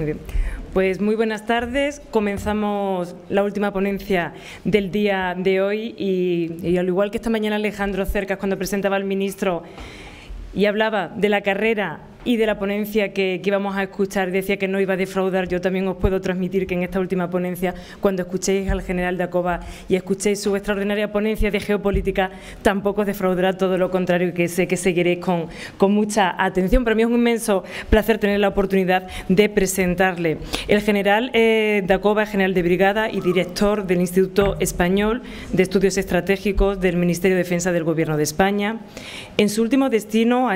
Muy bien. Pues muy buenas tardes. Comenzamos la última ponencia del día de hoy y al igual que esta mañana Alejandro Cercas, cuando presentaba al ministro y hablaba de la carrera y de la ponencia que íbamos a escuchar, decía que no iba a defraudar, yo también os puedo transmitir que en esta última ponencia, cuando escuchéis al general Dacova y escuchéis su extraordinaria ponencia de geopolítica, tampoco os defraudará, todo lo contrario, y que sé que seguiréis con mucha atención. Para mí es un inmenso placer tener la oportunidad de presentarle. El general Dacova es general de brigada y director del Instituto Español de Estudios Estratégicos del Ministerio de Defensa del Gobierno de España. En su último destino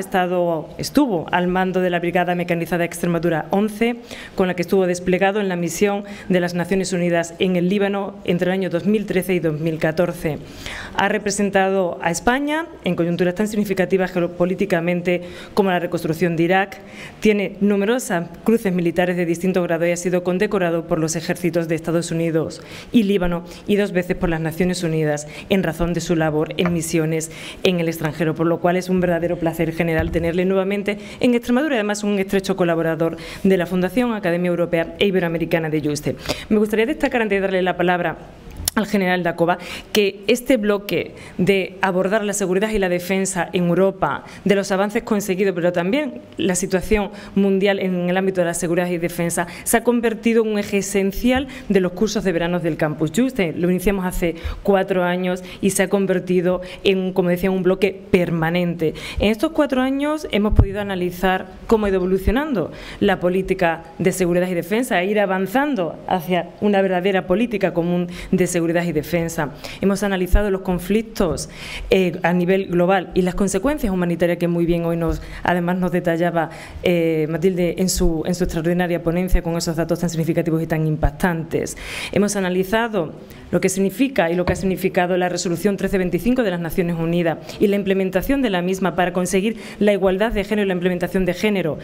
estuvo al mando de la Brigada Mecanizada Extremadura 11, con la que estuvo desplegado en la misión de las Naciones Unidas en el Líbano entre el año 2013 y 2014. Ha representado a España en coyunturas tan significativas geopolíticamente como la reconstrucción de Irak, tiene numerosas cruces militares de distinto grado y ha sido condecorado por los ejércitos de Estados Unidos y Líbano y 2 veces por las Naciones Unidas en razón de su labor en misiones en el extranjero, por lo cual es un verdadero placer, general, tenerle nuevamente en Extremadura y además un estrecho colaborador de la Fundación Academia Europea e Iberoamericana de Yuste. Me gustaría destacar, antes de darle la palabra al general Dacova, que este bloque de abordar la seguridad y la defensa en Europa, de los avances conseguidos, pero también la situación mundial en el ámbito de la seguridad y defensa, se ha convertido en un eje esencial de los cursos de verano del Campus Yuste. Lo iniciamos hace 4 años y se ha convertido en, como decía, un bloque permanente. En estos 4 años hemos podido analizar cómo ha ido evolucionando la política de seguridad y defensa, e ir avanzando hacia una verdadera política común de seguridad y defensa. Hemos analizado los conflictos a nivel global y las consecuencias humanitarias que muy bien hoy además nos detallaba Matilde en su extraordinaria ponencia con esos datos tan significativos y tan impactantes. Hemos analizado lo que significa y lo que ha significado la resolución 1325 de las Naciones Unidas y la implementación de la misma para conseguir la igualdad de género y la implementación de género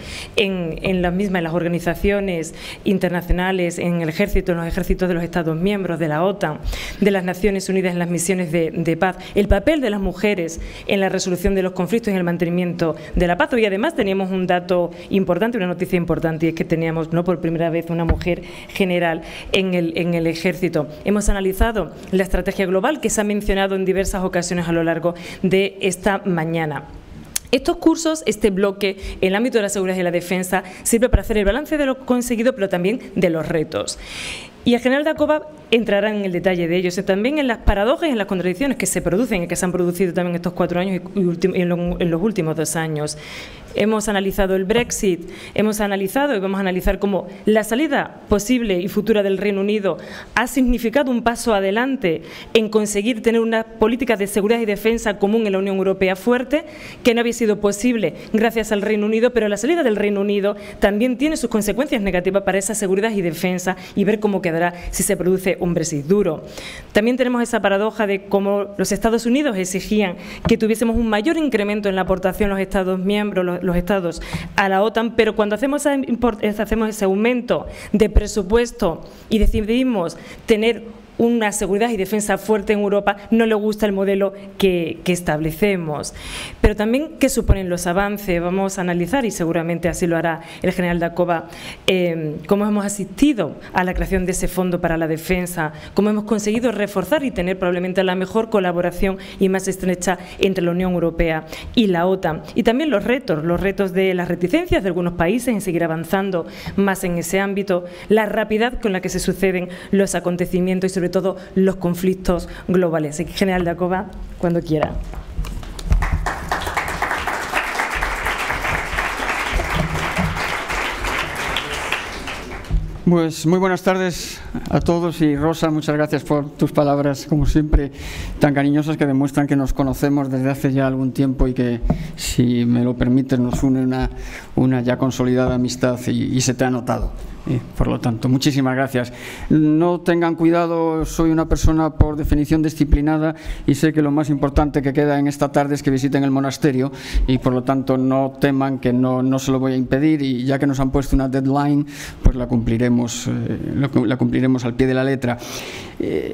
en las mismas, en las organizaciones internacionales, en el ejército, en los ejércitos de los Estados miembros, de la OTAN, de las Naciones Unidas en las misiones de paz, el papel de las mujeres en la resolución de los conflictos y en el mantenimiento de la paz. Y además teníamos un dato importante, una noticia importante, y es que teníamos no por primera vez una mujer general en el ejército. Hemos analizado la estrategia global que se ha mencionado en diversas ocasiones a lo largo de esta mañana. Estos cursos, este bloque, en el ámbito de la seguridad y la defensa, sirve para hacer el balance de lo conseguido, pero también de los retos. Y el general Dacova entrará en el detalle de ellos, y también en las paradojas y en las contradicciones que se producen y que se han producido también estos 4 años y en los últimos 2 años. Hemos analizado el Brexit, hemos analizado y vamos a analizar cómo la salida posible y futura del Reino Unido ha significado un paso adelante en conseguir tener una política de seguridad y defensa común en la Unión Europea fuerte, que no había sido posible gracias al Reino Unido, pero la salida del Reino Unido también tiene sus consecuencias negativas para esa seguridad y defensa, y ver cómo quedará si se produce un Brexit duro. También tenemos esa paradoja de cómo los Estados Unidos exigían que tuviésemos un mayor incremento en la aportación los Estados miembros, los Estados a la OTAN, pero cuando hacemos ese aumento de presupuesto y decidimos tener una seguridad y defensa fuerte en Europa, no le gusta el modelo que establecemos. Pero también, ¿qué suponen los avances? Vamos a analizar, y seguramente así lo hará el general Dacova, cómo hemos asistido a la creación de ese fondo para la defensa, cómo hemos conseguido reforzar y tener probablemente la mejor colaboración y más estrecha entre la Unión Europea y la OTAN. Y también los retos de las reticencias de algunos países en seguir avanzando más en ese ámbito, la rapidez con la que se suceden los acontecimientos y sobre todo los conflictos globales. Así que, general Dacova, cuando quiera. Pues muy buenas tardes a todos, y Rosa, muchas gracias por tus palabras, como siempre, tan cariñosas, que demuestran que nos conocemos desde hace ya algún tiempo y que, si me lo permites, nos une una ya consolidada amistad y se te ha notado. Por lo tanto, muchísimas gracias. No tengan cuidado, soy una persona por definición disciplinada y sé que lo más importante que queda en esta tarde es que visiten el monasterio, y por lo tanto no teman que no se lo voy a impedir, y ya que nos han puesto una deadline, pues la cumpliremos al pie de la letra.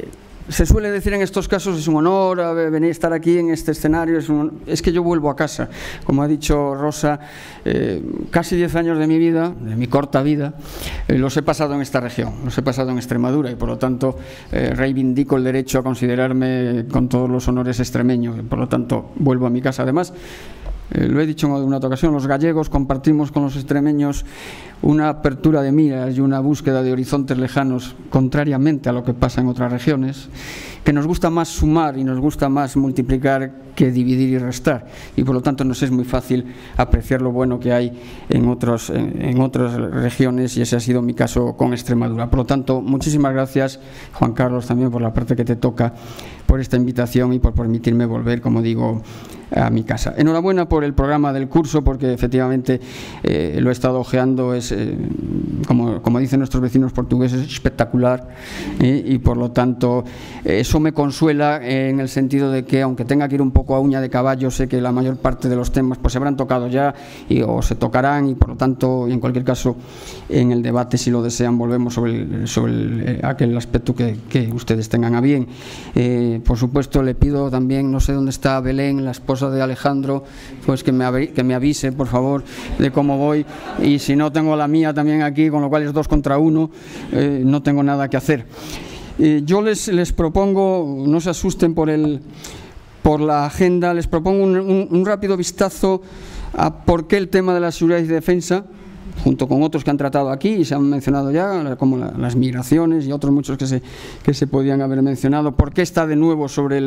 Se suele decir en estos casos, es un honor venir a estar aquí en este escenario, es que yo vuelvo a casa. Como ha dicho Rosa, casi 10 años de mi vida, de mi corta vida, los he pasado en esta región, los he pasado en Extremadura, y por lo tanto reivindico el derecho a considerarme con todos los honores extremeño, por lo tanto vuelvo a mi casa. Además, lo he dicho en alguna otra ocasión, los gallegos compartimos con los extremeños una apertura de miras y una búsqueda de horizontes lejanos, contrariamente a lo que pasa en otras regiones, que nos gusta más sumar y nos gusta más multiplicar que dividir y restar, y por lo tanto nos es muy fácil apreciar lo bueno que hay en otras regiones, y ese ha sido mi caso con Extremadura. Por lo tanto, muchísimas gracias, Juan Carlos, también por la parte que te toca, por esta invitación y por permitirme volver, como digo, a mi casa. Enhorabuena por el programa del curso, porque efectivamente lo he estado ojeando, es como dicen nuestros vecinos portugueses, espectacular, y por lo tanto eso me consuela en el sentido de que, aunque tenga que ir un poco a uña de caballo, sé que la mayor parte de los temas pues se habrán tocado ya o se tocarán, y por lo tanto, y en cualquier caso, en el debate, si lo desean, volvemos sobre aquel aspecto que ustedes tengan a bien. Por supuesto, le pido también, no sé dónde está Belén, la esposa de Alejandro, pues que me avise, por favor, de cómo voy, y si no, tengo la mía también aquí, con lo cual es 2 contra 1, no tengo nada que hacer. Yo les propongo, no se asusten por la agenda, les propongo un rápido vistazo a por qué el tema de la seguridad y defensa, junto con otros que han tratado aquí y se han mencionado ya, como las migraciones y otros muchos que se podían haber mencionado, por qué está de nuevo sobre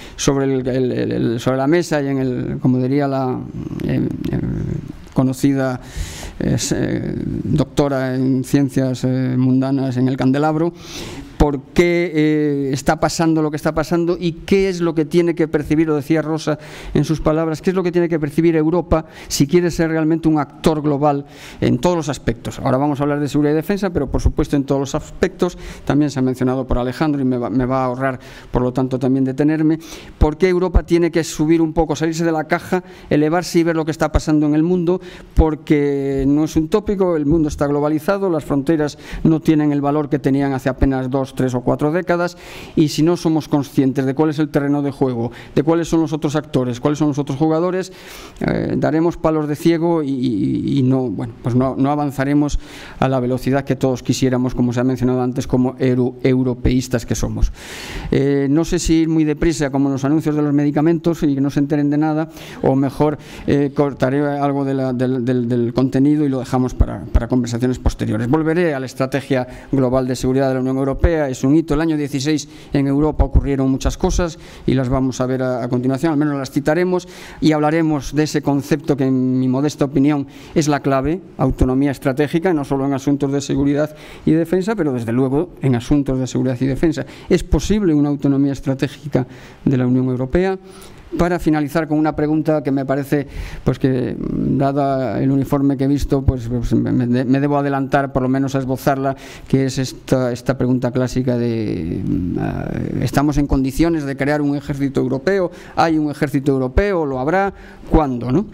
la mesa y como diría la conocida doctora en ciencias mundanas en el candelabro, por qué está pasando lo que está pasando y qué es lo que tiene que percibir, lo decía Rosa en sus palabras, qué es lo que tiene que percibir Europa si quiere ser realmente un actor global en todos los aspectos. Ahora vamos a hablar de seguridad y defensa, pero por supuesto en todos los aspectos. También se ha mencionado por Alejandro y me va a ahorrar, por lo tanto, también detenerme. ¿Por qué Europa tiene que subir un poco, salirse de la caja, elevarse y ver lo que está pasando en el mundo? Porque no es un tópico, el mundo está globalizado, las fronteras no tienen el valor que tenían hace apenas 2, 3 o 4 décadas, y si no somos conscientes de cuál es el terreno de juego, de cuáles son los otros actores, cuáles son los otros jugadores, daremos palos de ciego y no avanzaremos a la velocidad que todos quisiéramos, como se ha mencionado antes, como europeístas que somos. No sé si ir muy deprisa como los anuncios de los medicamentos y que no se enteren de nada, o mejor cortaré algo del contenido y lo dejamos para conversaciones posteriores. Volveré a la estrategia global de seguridad de la Unión Europea. Es un hito. El año 16 en Europa ocurrieron muchas cosas y las vamos a ver a continuación, al menos las citaremos, y hablaremos de ese concepto que, en mi modesta opinión, es la clave: autonomía estratégica, no solo en asuntos de seguridad y defensa, pero desde luego en asuntos de seguridad y defensa. ¿Es posible una autonomía estratégica de la Unión Europea? Para finalizar con una pregunta que me parece, pues que, dada el uniforme que he visto, pues me debo adelantar por lo menos a esbozarla, que es esta pregunta clásica de ¿estamos en condiciones de crear un ejército europeo? ¿Hay un ejército europeo? ¿Lo habrá? ¿Cuándo? ¿No?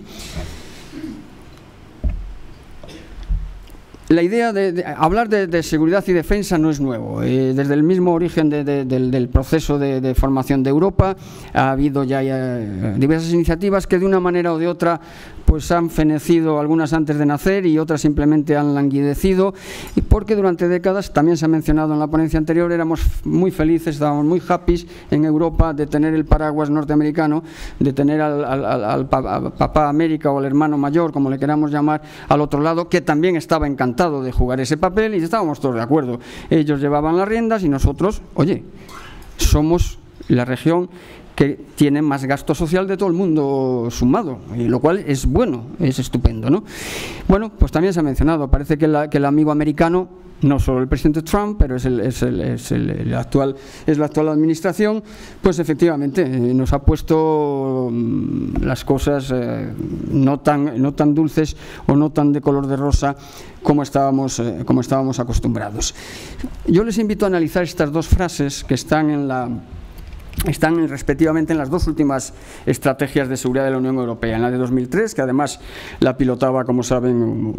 La idea de hablar de seguridad y defensa no es nuevo. Desde el mismo origen del proceso de formación de Europa ha habido ya diversas iniciativas que, de una manera o de otra, pues han fenecido, algunas antes de nacer y otras simplemente han languidecido, y porque durante décadas, también se ha mencionado en la ponencia anterior, éramos muy felices, estábamos muy happy en Europa de tener el paraguas norteamericano, de tener al papá América o al hermano mayor, como le queramos llamar, al otro lado, que también estaba encantado de jugar ese papel, y estábamos todos de acuerdo. Ellos llevaban las riendas y nosotros, oye, somos la región que tiene más gasto social de todo el mundo sumado, y lo cual es bueno, es estupendo, ¿no? Bueno, pues también se ha mencionado, parece que el amigo americano, no solo el presidente Trump, pero es la actual administración, pues efectivamente nos ha puesto las cosas no tan dulces o no tan de color de rosa como estábamos acostumbrados. Yo les invito a analizar estas dos frases que están en están respectivamente en las dos últimas estrategias de seguridad de la Unión Europea, en la de 2003, que además la pilotaba, como saben,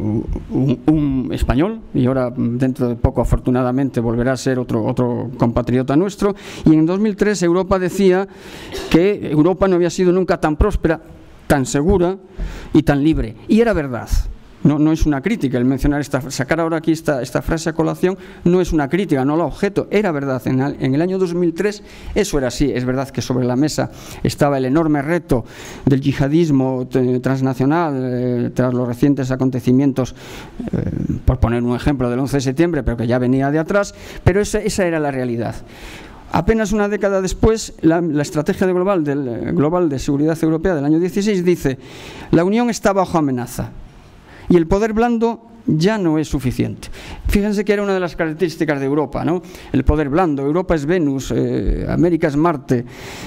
un español, y ahora dentro de poco afortunadamente volverá a ser otro compatriota nuestro, y en 2003 Europa decía que Europa no había sido nunca tan próspera, tan segura y tan libre, y era verdad. No es una crítica el mencionar sacar ahora aquí esta frase a colación, no es una crítica, no la objeto, era verdad. En el año 2003 eso era así. Es verdad que sobre la mesa estaba el enorme reto del yihadismo transnacional tras los recientes acontecimientos, por poner un ejemplo, del 11 de septiembre, pero que ya venía de atrás, pero esa era la realidad. Apenas una década después, la estrategia global de seguridad europea del año 16 dice: la Unión está bajo amenaza y el poder blando ya no es suficiente. Fíjense que era una de las características de Europa, ¿no? El poder blando. Europa es Venus, América es Marte.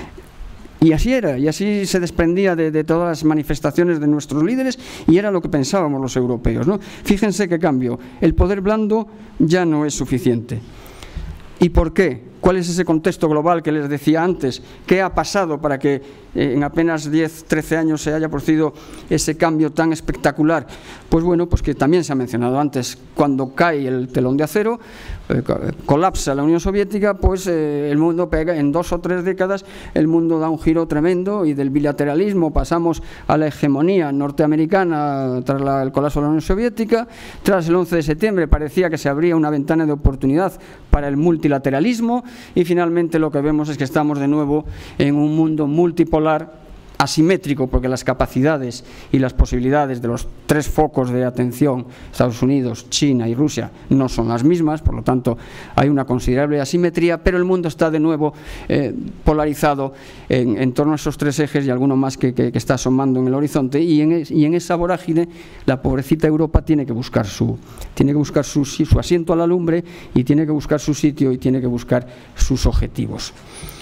Y así era, y así se desprendía de todas las manifestaciones de nuestros líderes, y era lo que pensábamos los europeos, ¿no? Fíjense qué cambio. El poder blando ya no es suficiente. ¿Y por qué? ¿Cuál es ese contexto global que les decía antes? ¿Qué ha pasado para que en apenas 10, 13 años se haya producido ese cambio tan espectacular? Pues bueno, pues que también se ha mencionado antes, cuando cae el telón de acero, colapsa la Unión Soviética, pues el mundo pega, en 2 o 3 décadas el mundo da un giro tremendo, y del bilateralismo pasamos a la hegemonía norteamericana tras el colapso de la Unión Soviética. Tras el 11 de septiembre parecía que se abría una ventana de oportunidad para el multilateralismo, y finalmente lo que vemos es que estamos de nuevo en un mundo multipolar, asimétrico, porque las capacidades y las posibilidades de los 3 focos de atención, Estados Unidos, China y Rusia, no son las mismas, por lo tanto hay una considerable asimetría, pero el mundo está de nuevo polarizado en torno a esos 3 ejes y alguno más que está asomando en el horizonte, y en esa vorágine la pobrecita Europa tiene que buscar su asiento a la lumbre, y tiene que buscar su sitio, y tiene que buscar sus objetivos.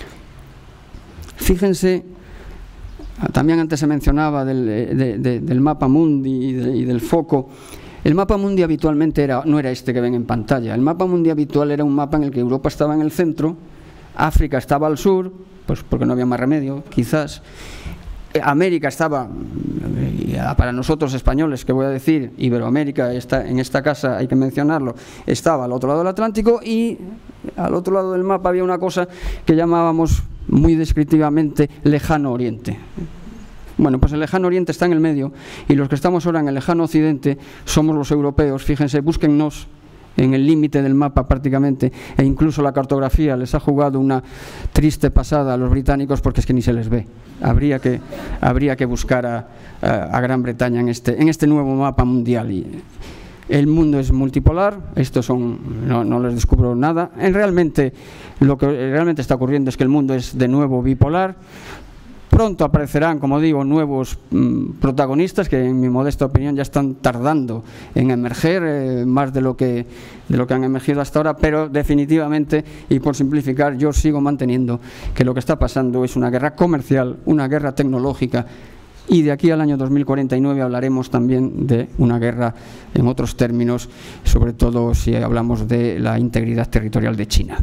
Fíjense, también antes se mencionaba del mapa mundi y del foco. El mapa mundi habitualmente no era este que ven en pantalla. El mapa mundi habitual era un mapa en el que Europa estaba en el centro, África estaba al sur, pues porque no había más remedio, quizás. América estaba, para nosotros españoles, que voy a decir, Iberoamérica, en esta casa hay que mencionarlo, estaba al otro lado del Atlántico, y al otro lado del mapa había una cosa que llamábamos muy descriptivamente lejano oriente. Bueno, pues el lejano oriente está en el medio, y los que estamos ahora en el lejano occidente somos los europeos. Fíjense, búsquennos en el límite del mapa prácticamente, e incluso la cartografía les ha jugado una triste pasada a los británicos, porque es que ni se les ve. Habría que buscar a Gran Bretaña en este nuevo mapa mundial. Y el mundo es multipolar, no les descubro nada. Lo que realmente está ocurriendo es que el mundo es de nuevo bipolar. Pronto aparecerán, como digo, nuevos protagonistas que, en mi modesta opinión, ya están tardando en emerger, más de lo que han emergido hasta ahora, pero definitivamente, y por simplificar, yo sigo manteniendo que lo que está pasando es una guerra comercial, una guerra tecnológica, y de aquí al año 2049 hablaremos también de una guerra en otros términos, sobre todo si hablamos de la integridad territorial de China.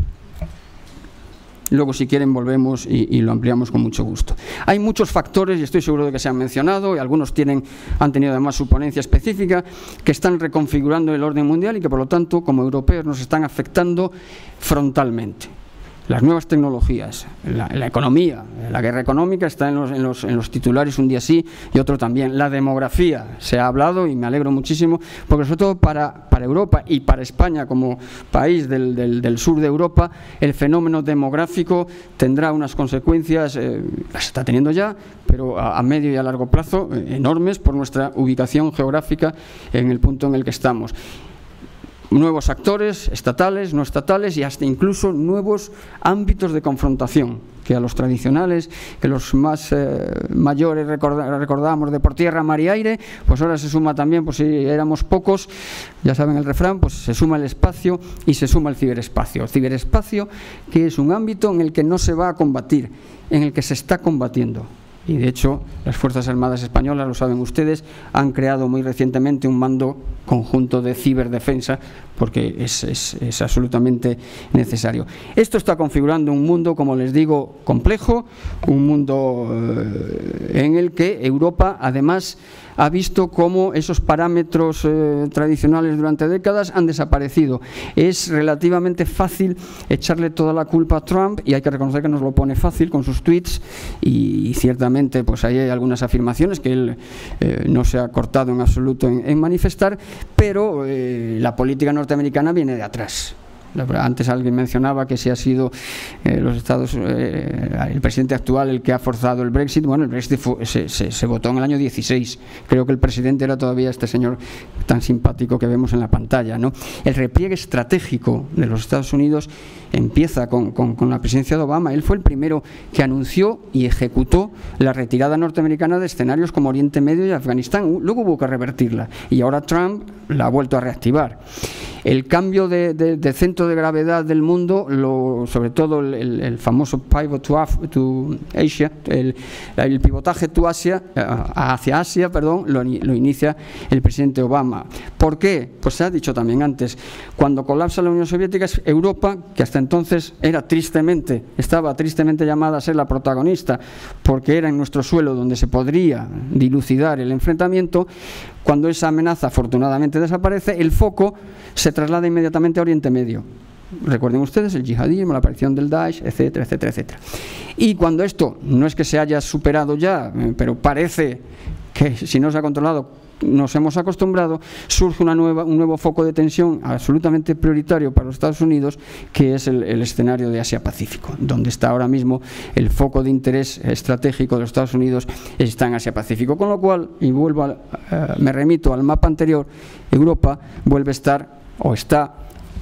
Luego, si quieren, volvemos y lo ampliamos con mucho gusto. Hay muchos factores, y estoy seguro de que se han mencionado, y algunos han tenido además su ponencia específica, que están reconfigurando el orden mundial y que, por lo tanto, como europeos nos están afectando frontalmente. Las nuevas tecnologías, la economía, la guerra económica está en los titulares un día sí y otro también. La demografía, se ha hablado, y me alegro muchísimo, porque sobre todo para Europa y para España como país del sur de Europa, el fenómeno demográfico tendrá unas consecuencias, las está teniendo ya, pero a medio y a largo plazo enormes, por nuestra ubicación geográfica en el punto en el que estamos. Nuevos actores, estatales, no estatales, y hasta incluso nuevos ámbitos de confrontación, que a los tradicionales, que los más mayores recordábamos de por tierra, mar y aire, pues ahora se suma también, por si éramos pocos, ya saben el refrán, pues se suma el espacio y se suma el ciberespacio. El ciberespacio, que es un ámbito en el que no se va a combatir, en el que se está combatiendo. y de hecho las Fuerzas Armadas Españolas, lo saben ustedes, han creado muy recientemente un mando conjunto de ciberdefensa, porque es absolutamente necesario. Esto está configurando un mundo, como les digo, complejo, un mundo en el que Europa además ha visto cómo esos parámetros tradicionales durante décadas han desaparecido. Es relativamente fácil echarle toda la culpa a Trump, y hay que reconocer que nos lo pone fácil con sus tweets, y ciertamente pues ahí hay algunas afirmaciones que él no se ha cortado en absoluto en manifestar, pero la política norteamericana viene de atrás. Antes alguien mencionaba que si ha sido los Estados, el presidente actual el que ha forzado el Brexit. Bueno, el Brexit se votó en el año 16. Creo que el presidente era todavía este señor tan simpático que vemos en la pantalla, ¿no? El repliegue estratégico de los Estados Unidos empieza con la presidencia de Obama. Él fue el primero que anunció y ejecutó la retirada norteamericana de escenarios como Oriente Medio y Afganistán. Luego hubo que revertirla, y ahora Trump la ha vuelto a reactivar. El cambio de centro de gravedad del mundo, sobre todo el famoso pivot to Asia, el pivotaje hacia Asia, lo inicia el presidente Obama. ¿Por qué? Pues se ha dicho también antes, cuando colapsa la Unión Soviética, Europa, que hasta entonces estaba tristemente llamada a ser la protagonista, porque era en nuestro suelo donde se podría dilucidar el enfrentamiento. Cuando esa amenaza afortunadamente desaparece, el foco se traslada inmediatamente a Oriente Medio. Recuerden ustedes el yihadismo, la aparición del Daesh, etcétera, etcétera, etcétera. Y cuando esto no es que se haya superado ya, pero parece que si no se ha controlado, nos hemos acostumbrado, surge un nuevo foco de tensión absolutamente prioritario para los Estados Unidos, que es el escenario de Asia-Pacífico, donde está ahora mismo el foco de interés estratégico de los Estados Unidos, está en Asia-Pacífico. Con lo cual, y me remito al mapa anterior, Europa vuelve a estar, o está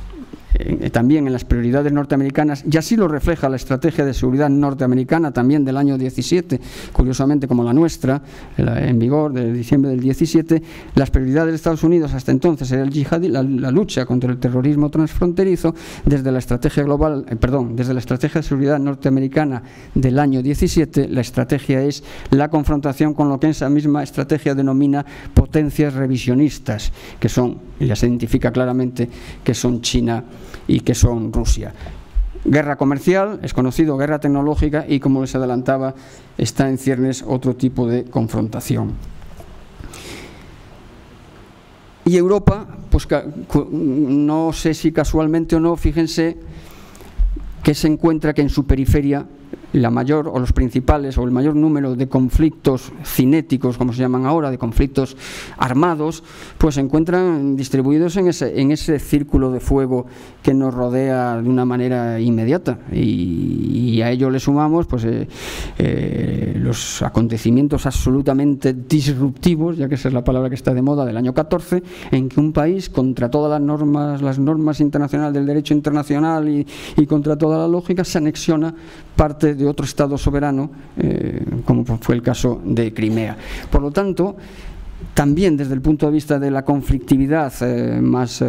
también en las prioridades norteamericanas, y así lo refleja la estrategia de seguridad norteamericana también del año 17, curiosamente como la nuestra, en vigor de diciembre del 17. Las prioridades de Estados Unidos hasta entonces era el yihadismo, la lucha contra el terrorismo transfronterizo. Desde la estrategia desde la estrategia de seguridad norteamericana del año 17, la estrategia es la confrontación con lo que esa misma estrategia denomina potencias revisionistas, que son, ya se identifica claramente, que son China y que son Rusia. Guerra comercial, es conocido, guerra tecnológica, y como les adelantaba, está en ciernes otro tipo de confrontación. Y Europa, pues no sé si casualmente o no, fíjense que se encuentra que en su periferia la mayor o los principales o el mayor número de conflictos cinéticos, como se llaman ahora, de conflictos armados, pues se encuentran distribuidos en ese círculo de fuego que nos rodea de una manera inmediata, y a ello le sumamos pues los acontecimientos absolutamente disruptivos, ya que esa es la palabra que está de moda, del año 14, en que un país, contra todas las normas internacionales del derecho internacional y contra toda la lógica, se anexiona parte de otro Estado soberano, como fue el caso de Crimea. Por lo tanto, también desde el punto de vista de la conflictividad más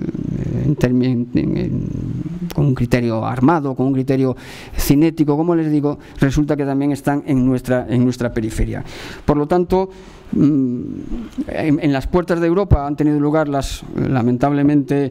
con un criterio armado, con un criterio cinético, como les digo, resulta que también están en nuestra periferia. Por lo tanto, en las puertas de Europa han tenido lugar las lamentablemente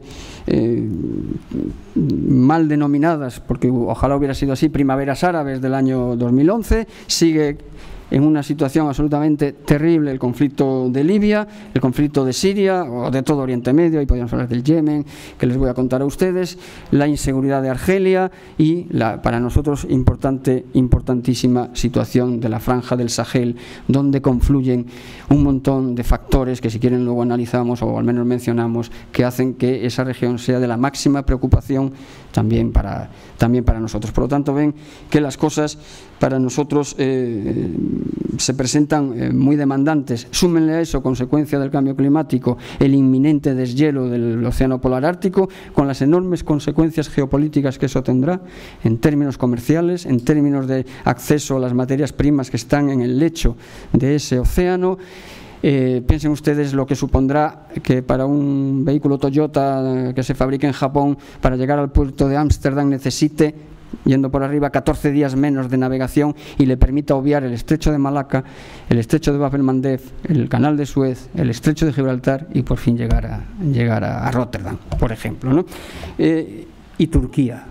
mal denominadas, porque ojalá hubiera sido así, primaveras árabes del año 2011. Sigue en una situación absolutamente terrible el conflicto de Libia, el conflicto de Siria o de todo Oriente Medio, y podríamos hablar del Yemen, que les voy a contar a ustedes, la inseguridad de Argelia y la, para nosotros, importantísima situación de la franja del Sahel, donde confluyen un montón de factores que, si quieren, luego analizamos o al menos mencionamos, que hacen que esa región sea de la máxima preocupación también para nosotros. Por lo tanto, ven que las cosas para nosotros se presentan muy demandantes. Súmenle a eso, consecuencia del cambio climático, el inminente deshielo del océano polar ártico, con las enormes consecuencias geopolíticas que eso tendrá en términos comerciales, en términos de acceso a las materias primas que están en el lecho de ese océano. Piensen ustedes lo que supondrá que para un vehículo Toyota que se fabrique en Japón, para llegar al puerto de Ámsterdam necesite yendo por arriba, 14 días menos de navegación y le permita obviar el estrecho de Malaca, el estrecho de Bab el-Mandeb, el canal de Suez, el estrecho de Gibraltar y por fin llegar a Rotterdam, por ejemplo, ¿no? Y Turquía,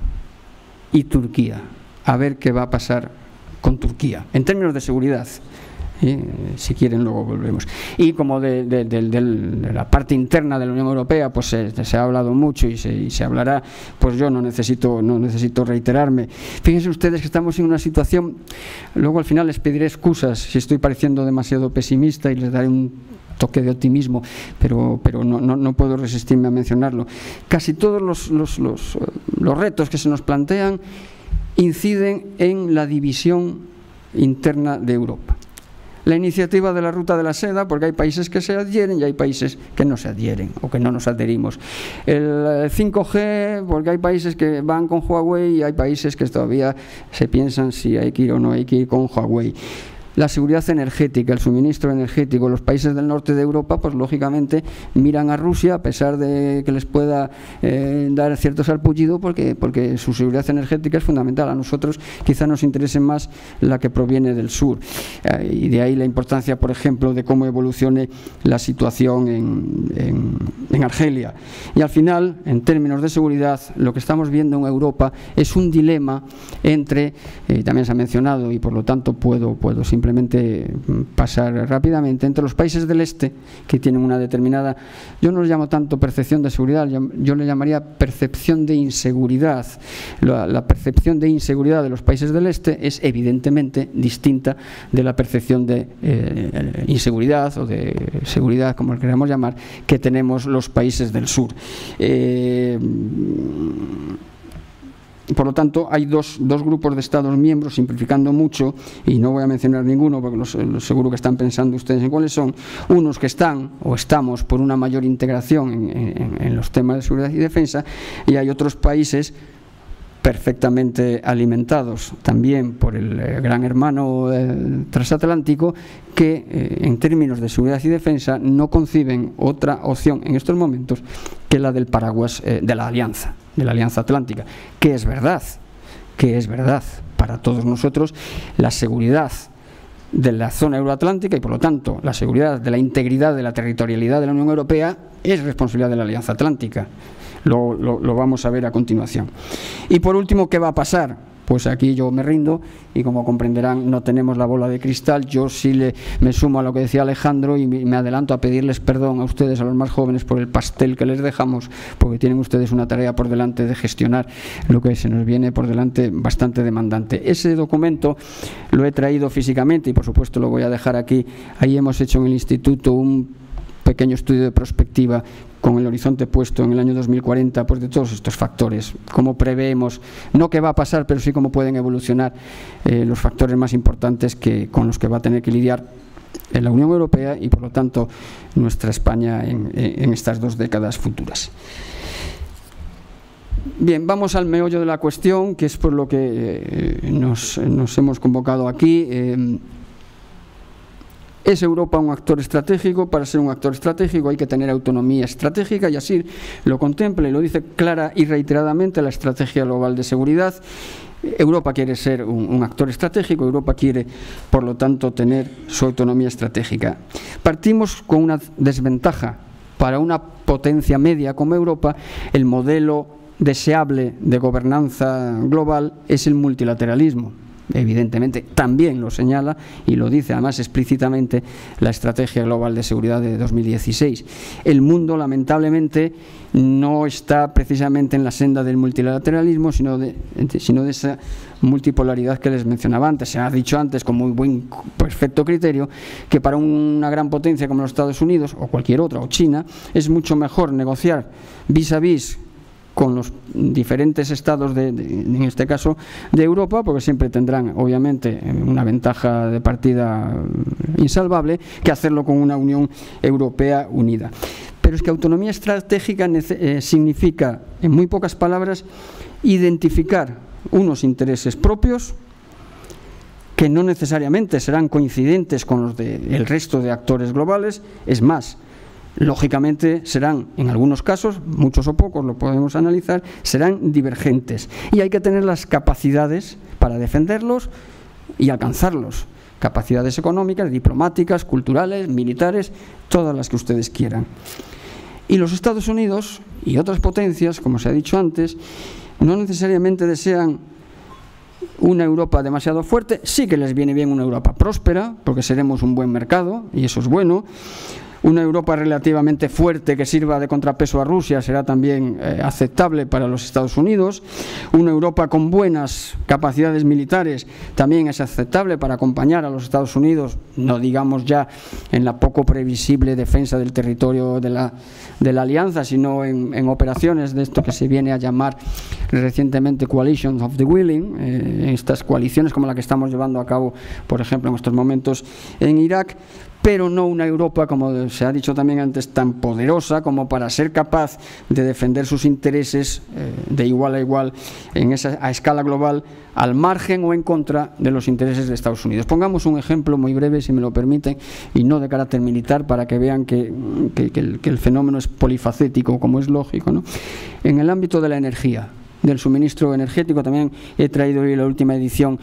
a ver qué va a pasar con Turquía en términos de seguridad. Si quieren luego volvemos. Y como de la parte interna de la Unión Europea, pues se ha hablado mucho y se hablará, pues yo no necesito reiterarme. Fíjense ustedes que estamos en una situación, luego al final les pediré excusas si estoy pareciendo demasiado pesimista y les daré un toque de optimismo, pero no puedo resistirme a mencionarlo. Casi todos los retos que se nos plantean inciden en la división interna de Europa. La iniciativa de la ruta de la seda, porque hay países que se adhieren y hay países que no se adhieren o que no nos adherimos. El 5G, porque hay países que van con Huawei y hay países que todavía se piensan si hay que ir o no hay que ir con Huawei. La seguridad energética, el suministro energético, los países del norte de Europa, pues lógicamente miran a Rusia, a pesar de que les pueda dar cierto sarpullido, porque su seguridad energética es fundamental. A nosotros quizá nos interese más la que proviene del sur. Y de ahí la importancia, por ejemplo, de cómo evolucione la situación en Argelia. Y al final, en términos de seguridad, lo que estamos viendo en Europa es un dilema entre, también se ha mencionado y por lo tanto puedo simplemente pasar rápidamente, entre los países del este, que tienen una determinada, yo no lo llamo tanto percepción de seguridad, yo le llamaría percepción de inseguridad. La percepción de inseguridad de los países del este es evidentemente distinta de la percepción de inseguridad o de seguridad, como lo queramos llamar, que tenemos los países del sur. Por lo tanto, hay dos grupos de Estados miembros, simplificando mucho, y no voy a mencionar ninguno porque seguro que están pensando ustedes en cuáles son, unos que están o estamos por una mayor integración en los temas de seguridad y defensa, y hay otros países perfectamente alimentados también por el gran hermano transatlántico que en términos de seguridad y defensa no conciben otra opción en estos momentos que la del paraguas de la Alianza Atlántica, que es verdad para todos nosotros. La seguridad de la zona euroatlántica y por lo tanto la seguridad de la integridad de la territorialidad de la Unión Europea es responsabilidad de la Alianza Atlántica. Lo vamos a ver a continuación. Y por último, ¿qué va a pasar? Pues aquí yo me rindo y, como comprenderán, no tenemos la bola de cristal. Yo sí me sumo a lo que decía Alejandro y me adelanto a pedirles perdón a ustedes, a los más jóvenes, por el pastel que les dejamos, porque tienen ustedes una tarea por delante de gestionar lo que se nos viene por delante bastante demandante. Ese documento lo he traído físicamente y por supuesto lo voy a dejar aquí. Ahí hemos hecho en el instituto un pequeño estudio de prospectiva con el horizonte puesto en el año 2040, pues de todos estos factores, cómo preveemos, no qué va a pasar, pero sí cómo pueden evolucionar los factores más importantes con los que va a tener que lidiar en la Unión Europea y por lo tanto nuestra España en estas 2 décadas futuras. Bien, vamos al meollo de la cuestión, que es por lo que nos hemos convocado aquí. ¿Es Europa un actor estratégico? Para ser un actor estratégico hay que tener autonomía estratégica, y así lo contempla y lo dice clara y reiteradamente la Estrategia Global de Seguridad. Europa quiere ser un actor estratégico, Europa quiere, por lo tanto, tener su autonomía estratégica. Partimos con una desventaja. Para una potencia media como Europa, el modelo deseable de gobernanza global es el multilateralismo. Evidentemente también lo señala y lo dice además explícitamente la Estrategia Global de Seguridad de 2016. El mundo lamentablemente no está precisamente en la senda del multilateralismo, sino de esa multipolaridad que les mencionaba antes. Se ha dicho antes con muy perfecto criterio que para una gran potencia como los Estados Unidos o cualquier otra, o China, es mucho mejor negociar vis a vis con los diferentes estados en este caso de Europa, porque siempre tendrán obviamente una ventaja de partida insalvable, que hacerlo con una Unión Europea unida. Pero es que autonomía estratégica significa, en muy pocas palabras, identificar unos intereses propios que no necesariamente serán coincidentes con los del resto de actores globales. Es más, lógicamente serán, en algunos casos, muchos o pocos, lo podemos analizar, serán divergentes. Y hay que tener las capacidades para defenderlos y alcanzarlos. Capacidades económicas, diplomáticas, culturales, militares, todas las que ustedes quieran. Y los Estados Unidos y otras potencias, como se ha dicho antes, no necesariamente desean una Europa demasiado fuerte. Sí que les viene bien una Europa próspera, porque seremos un buen mercado, y eso es bueno. Una Europa relativamente fuerte que sirva de contrapeso a Rusia será también aceptable para los Estados Unidos. Una Europa con buenas capacidades militares también es aceptable para acompañar a los Estados Unidos, no digamos ya en la poco previsible defensa del territorio de la alianza, sino en operaciones de esto que se viene a llamar recientemente Coalition of the Willing, estas coaliciones como la que estamos llevando a cabo, por ejemplo, en estos momentos en Irak, pero no una Europa, como se ha dicho también antes, tan poderosa como para ser capaz de defender sus intereses de igual a igual a escala global, al margen o en contra de los intereses de Estados Unidos. Pongamos un ejemplo muy breve, si me lo permiten, y no de carácter militar, para que vean que el fenómeno es polifacético, como es lógico, ¿no? En el ámbito de la energía, del suministro energético, también he traído hoy la última edición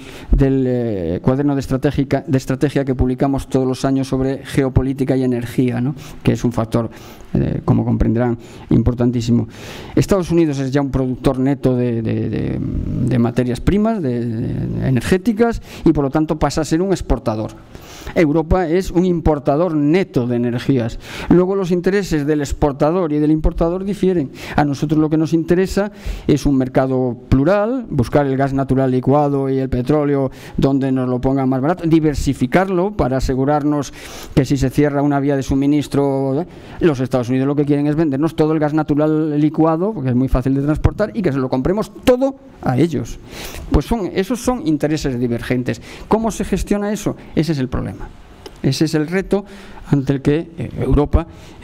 del cuaderno de estrategia que publicamos todos los años sobre geopolítica y energía, ¿no? Que es un factor, como comprenderán, importantísimo. Estados Unidos es ya un productor neto de materias primas, energéticas, y por lo tanto pasa a ser un exportador. Europa es un importador neto de energías. Luego los intereses del exportador y del importador difieren. A nosotros lo que nos interesa es un mercado plural, buscar el gas natural licuado y el petróleo donde nos lo pongan más barato, diversificarlo para asegurarnos que si se cierra una vía de suministro, los Estados Unidos lo que quieren es vendernos todo el gas natural licuado, porque es muy fácil de transportar, y que se lo compremos todo a ellos. Pues esos son intereses divergentes. ¿Cómo se gestiona eso? Ese es el problema. Ese es el reto ante el que Europa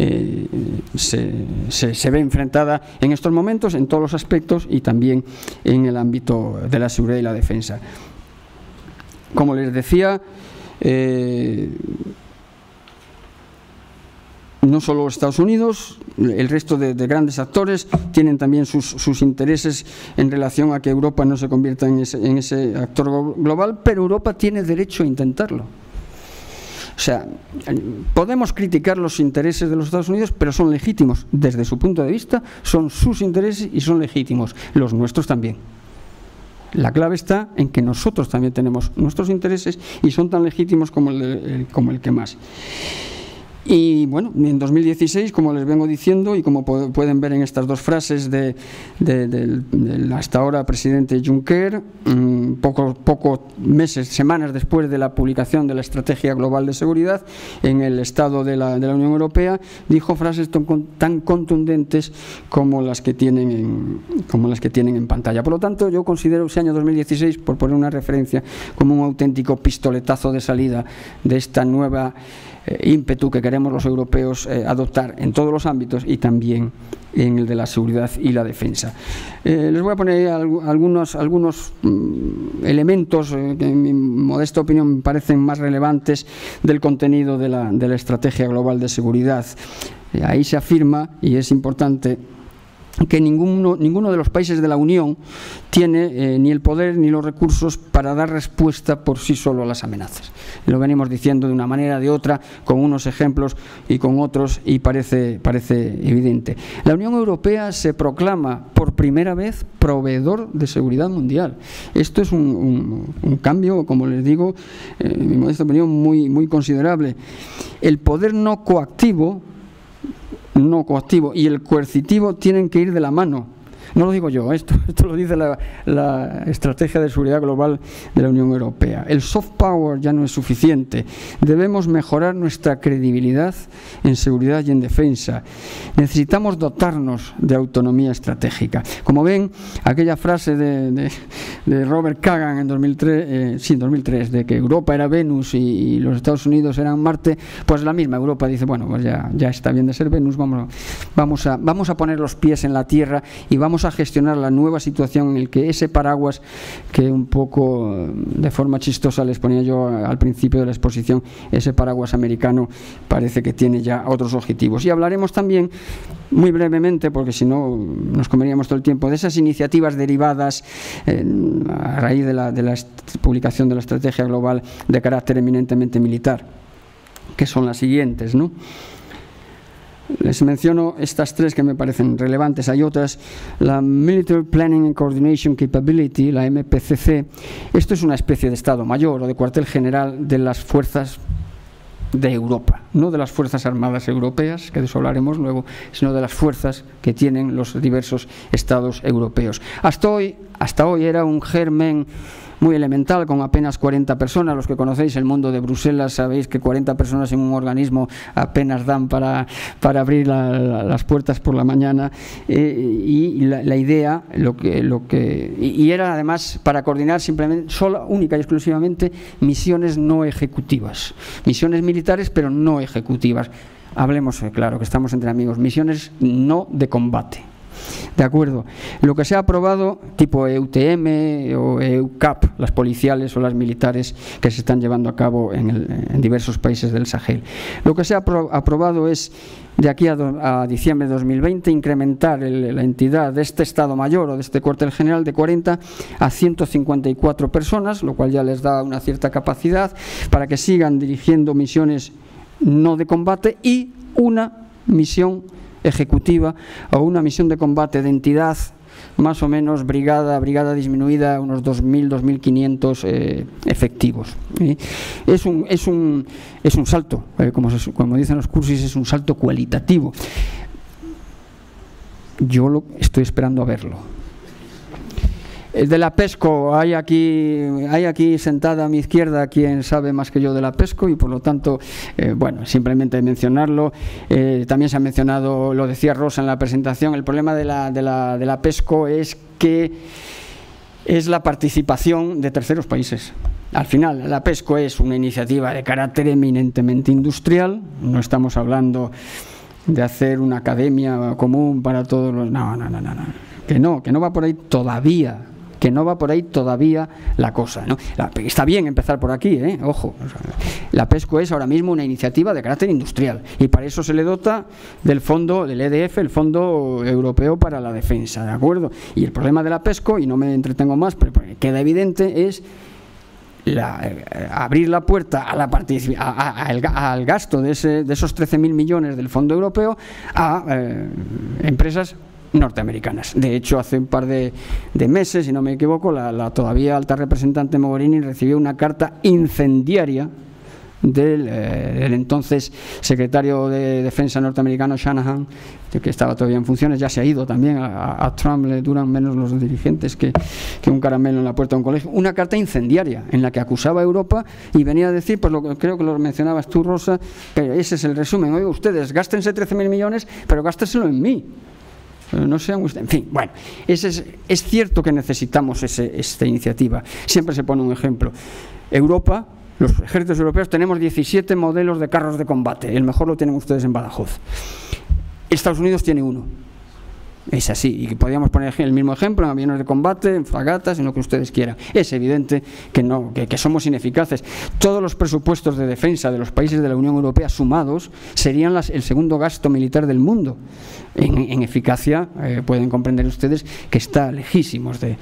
se ve enfrentada en estos momentos, en todos los aspectos, y también en el ámbito de la seguridad y la defensa. Como les decía, no solo los Estados Unidos, el resto de grandes actores tienen también sus intereses en relación a que Europa no se convierta en ese actor global, pero Europa tiene derecho a intentarlo. O sea, podemos criticar los intereses de los Estados Unidos, pero son legítimos. Desde su punto de vista, son sus intereses y son legítimos. Los nuestros también. La clave está en que nosotros también tenemos nuestros intereses y son tan legítimos como el que más. Y bueno, en 2016, como les vengo diciendo y como pueden ver en estas dos frases del hasta ahora presidente Juncker, pocos meses, semanas después de la publicación de la Estrategia Global de Seguridad en el Estado de la Unión Europea, dijo frases tan contundentes como las que tienen en pantalla. Por lo tanto, yo considero ese año 2016, por poner una referencia, como un auténtico pistoletazo de salida de esta nueva ímpetu que queremos los europeos adoptar en todos los ámbitos y también en el de la seguridad y la defensa. Les voy a poner algunos elementos que en mi modesta opinión me parecen más relevantes del contenido de la Estrategia Global de Seguridad. Ahí se afirma, y es importante, que ninguno de los países de la Unión tiene ni el poder ni los recursos para dar respuesta por sí solo a las amenazas. Lo venimos diciendo de una manera o de otra, con unos ejemplos y con otros, y parece evidente. La Unión Europea se proclama por primera vez proveedor de seguridad mundial. Esto es un cambio, como les digo, en mi modesta opinión, muy considerable. El poder no coactivo y el coercitivo tienen que ir de la mano. No lo digo yo, esto lo dice la Estrategia de Seguridad Global de la Unión Europea. El soft power ya no es suficiente. Debemos mejorar nuestra credibilidad en seguridad y en defensa. Necesitamos dotarnos de autonomía estratégica. Como ven, aquella frase de Robert Kagan en 2003, de que Europa era Venus y los Estados Unidos eran Marte, pues la misma Europa dice, bueno, pues ya está bien de ser Venus, vamos a poner los pies en la tierra y vamos vamos a gestionar la nueva situación en el que ese paraguas, que un poco de forma chistosa les ponía yo al principio de la exposición, ese paraguas americano parece que tiene ya otros objetivos. Y hablaremos también, muy brevemente, porque si no nos comeríamos todo el tiempo, de esas iniciativas derivadas a raíz de la publicación de la estrategia global de carácter eminentemente militar, que son las siguientes, ¿no? Les menciono estas tres que me parecen relevantes. Hay otras, la Military Planning and Coordination Capability, la MPCC. Esto es una especie de Estado Mayor o de cuartel general de las fuerzas de Europa, no de las Fuerzas Armadas Europeas, que de eso hablaremos luego, sino de las fuerzas que tienen los diversos Estados europeos. Hasta hoy era un germen muy elemental, con apenas 40 personas. Los que conocéis el mundo de Bruselas sabéis que 40 personas en un organismo apenas dan para abrir las puertas por la mañana, y la idea, y era además para coordinar simplemente, única y exclusivamente, misiones no ejecutivas, misiones militares pero no ejecutivas. Hablemos claro, que estamos entre amigos, misiones no de combate. De acuerdo. Lo que se ha aprobado, tipo EUTM o EUCAP, las policiales o las militares que se están llevando a cabo en diversos países del Sahel. Lo que se ha aprobado es, de aquí a diciembre de 2020, incrementar la entidad de este Estado Mayor o de este cuartel general de 40 a 154 personas, lo cual ya les da una cierta capacidad para que sigan dirigiendo misiones no de combate y una misión ejecutiva o una misión de combate de entidad más o menos brigada disminuida, unos 2.000, 2.500 efectivos. Es un salto, como dicen los cursis, es un salto cualitativo. Yo estoy esperando a verlo. De la PESCO, hay aquí sentada a mi izquierda quien sabe más que yo de la PESCO, y por lo tanto, bueno, simplemente mencionarlo. También se ha mencionado, lo decía Rosa en la presentación, el problema de la PESCO es que es la participación de terceros países. Al final, la PESCO es una iniciativa de carácter eminentemente industrial, no estamos hablando de hacer una academia común para todos los... No, que no va por ahí todavía. Que no va por ahí todavía la cosa, ¿no? Está bien empezar por aquí, ojo. La PESCO es ahora mismo una iniciativa de carácter industrial, y para eso se le dota del fondo, del EDF, el Fondo Europeo para la Defensa, ¿de acuerdo? Y el problema de la PESCO, y no me entretengo más, pero queda evidente, es abrir la puerta al gasto de esos 13.000 millones del Fondo Europeo a empresas norteamericanas. De hecho, hace un par de meses, si no me equivoco, la todavía alta representante Mogherini recibió una carta incendiaria del entonces secretario de Defensa norteamericano Shanahan, que estaba todavía en funciones, ya se ha ido también. A Trump le duran menos los dirigentes que un caramelo en la puerta de un colegio. Una carta incendiaria en la que acusaba a Europa y venía a decir, pues creo que lo mencionabas tú, Rosa, pero ese es el resumen: oiga, ustedes gástense 13.000 millones, pero gástenselo en mí. No sean ustedes. En fin, bueno, es cierto que necesitamos esta iniciativa. Siempre se pone un ejemplo. Europa, los ejércitos europeos, tenemos 17 modelos de carros de combate. El mejor lo tienen ustedes en Badajoz. Estados Unidos tiene uno. Es así, y podríamos poner el mismo ejemplo en aviones de combate, en fragatas, en lo que ustedes quieran. Es evidente que somos ineficaces. Todos los presupuestos de defensa de los países de la Unión Europea sumados serían el segundo gasto militar del mundo. En eficacia, pueden comprender ustedes que está lejísimos de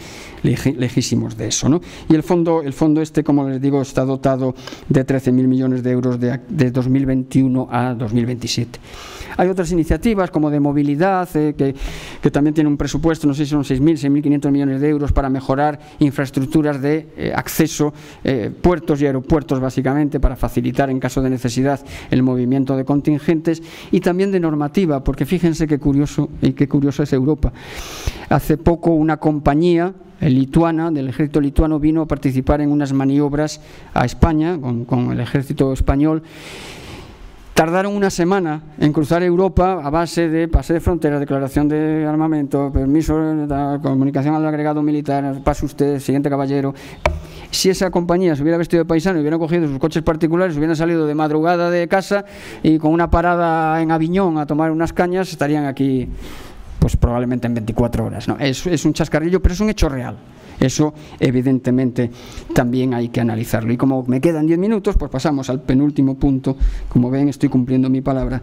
eso, ¿no? Y el fondo este, como les digo, está dotado de 13.000 millones de euros de 2021 a 2027. Hay otras iniciativas como de movilidad, que también tienen un presupuesto, no sé si son 6.500 millones de euros para mejorar infraestructuras de acceso, puertos y aeropuertos básicamente, para facilitar en caso de necesidad el movimiento de contingentes, y también de normativa, porque fíjense qué curioso es Europa. Hace poco una compañía lituana, del ejército lituano, vino a participar en unas maniobras a España con el ejército español. Tardaron una semana en cruzar Europa a base de pase de frontera, declaración de armamento, permiso de comunicación al agregado militar, pase usted, siguiente caballero. Si esa compañía se hubiera vestido de paisano y hubieran cogido sus coches particulares, hubieran salido de madrugada de casa y con una parada en Aviñón a tomar unas cañas, estarían aquí pues probablemente en 24 horas, ¿no? Es un chascarrillo, pero es un hecho real. Eso, evidentemente, también hay que analizarlo. Y como me quedan 10 minutos, pues pasamos al penúltimo punto. Como ven, estoy cumpliendo mi palabra.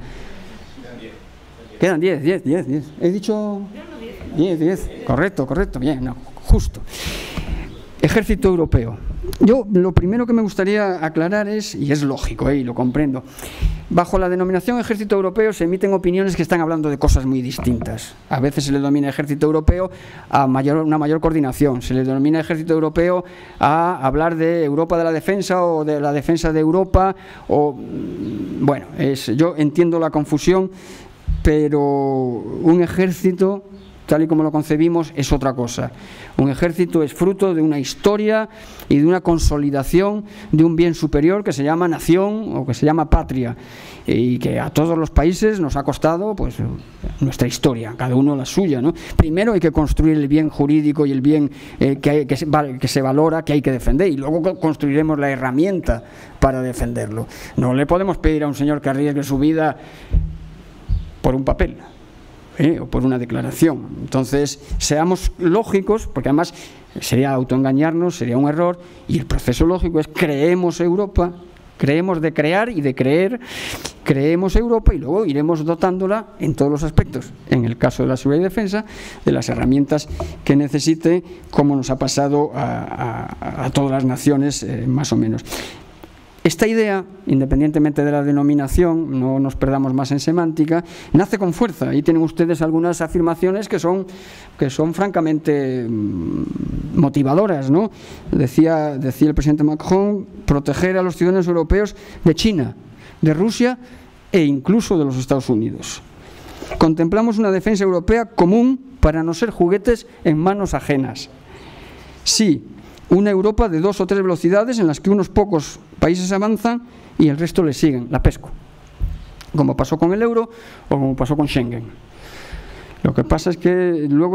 Quedan 10. He dicho 10. Correcto, bien, no, justo. Ejército europeo. Yo lo primero que me gustaría aclarar es, y es lógico, y lo comprendo, bajo la denominación Ejército Europeo se emiten opiniones que están hablando de cosas muy distintas. A veces se le denomina Ejército Europeo a una mayor coordinación, se le denomina Ejército Europeo a hablar de Europa de la defensa o de la defensa de Europa, o bueno, yo entiendo la confusión, pero un ejército, tal y como lo concebimos, es otra cosa. Un ejército es fruto de una historia y de una consolidación de un bien superior que se llama nación o que se llama patria, y que a todos los países nos ha costado pues nuestra historia, cada uno la suya, ¿no? Primero hay que construir el bien jurídico y el bien que se valora, que hay que defender, y luego construiremos la herramienta para defenderlo. No le podemos pedir a un señor que arriesgue su vida por un papel, o por una declaración. Entonces, seamos lógicos, porque además sería autoengañarnos, sería un error, y el proceso lógico es: creemos Europa, creemos de crear y de creer, creemos Europa, y luego iremos dotándola en todos los aspectos, en el caso de la seguridad y defensa, de las herramientas que necesite, como nos ha pasado a todas las naciones, más o menos. Esta idea, independientemente de la denominación, no nos perdamos más en semántica, nace con fuerza. Ahí tienen ustedes algunas afirmaciones que son francamente motivadoras, ¿no? Decía el presidente Macron: proteger a los ciudadanos europeos de China, de Rusia e incluso de los Estados Unidos. Contemplamos una defensa europea común para no ser juguetes en manos ajenas. Sí, una Europa de 2 o 3 velocidades en las que unos pocos países avanzan y el resto le siguen, la pesco, como pasó con el euro o como pasó con Schengen. Lo que pasa es que luego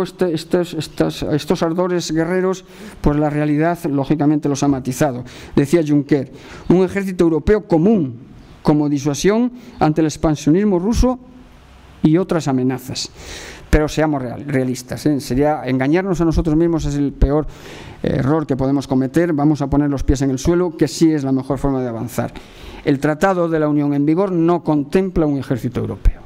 estos ardores guerreros, pues la realidad lógicamente los ha matizado. Decía Juncker: un ejército europeo común como disuasión ante el expansionismo ruso y otras amenazas. Pero seamos realistas, ¿eh? Sería engañarnos a nosotros mismos, es el peor error que podemos cometer. Vamos a poner los pies en el suelo, que sí es la mejor forma de avanzar. El Tratado de la Unión en vigor no contempla un ejército europeo.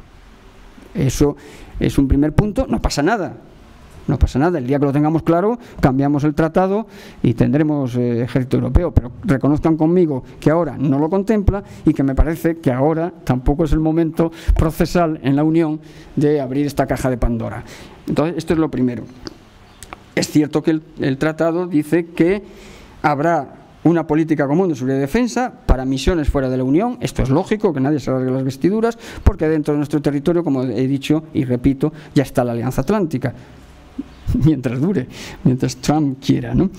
Eso es un primer punto. No pasa nada. No pasa nada, el día que lo tengamos claro cambiamos el tratado y tendremos ejército europeo, pero reconozcan conmigo que ahora no lo contempla y que me parece que ahora tampoco es el momento procesal en la Unión de abrir esta caja de Pandora. Entonces, esto es lo primero. Es cierto que el tratado dice que habrá una política común de seguridad y defensa para misiones fuera de la Unión. Esto es lógico, que nadie se rasgue las vestiduras, porque dentro de nuestro territorio, como he dicho y repito, ya está la Alianza Atlántica. Mientras dure, mientras Trump quiera, ¿no?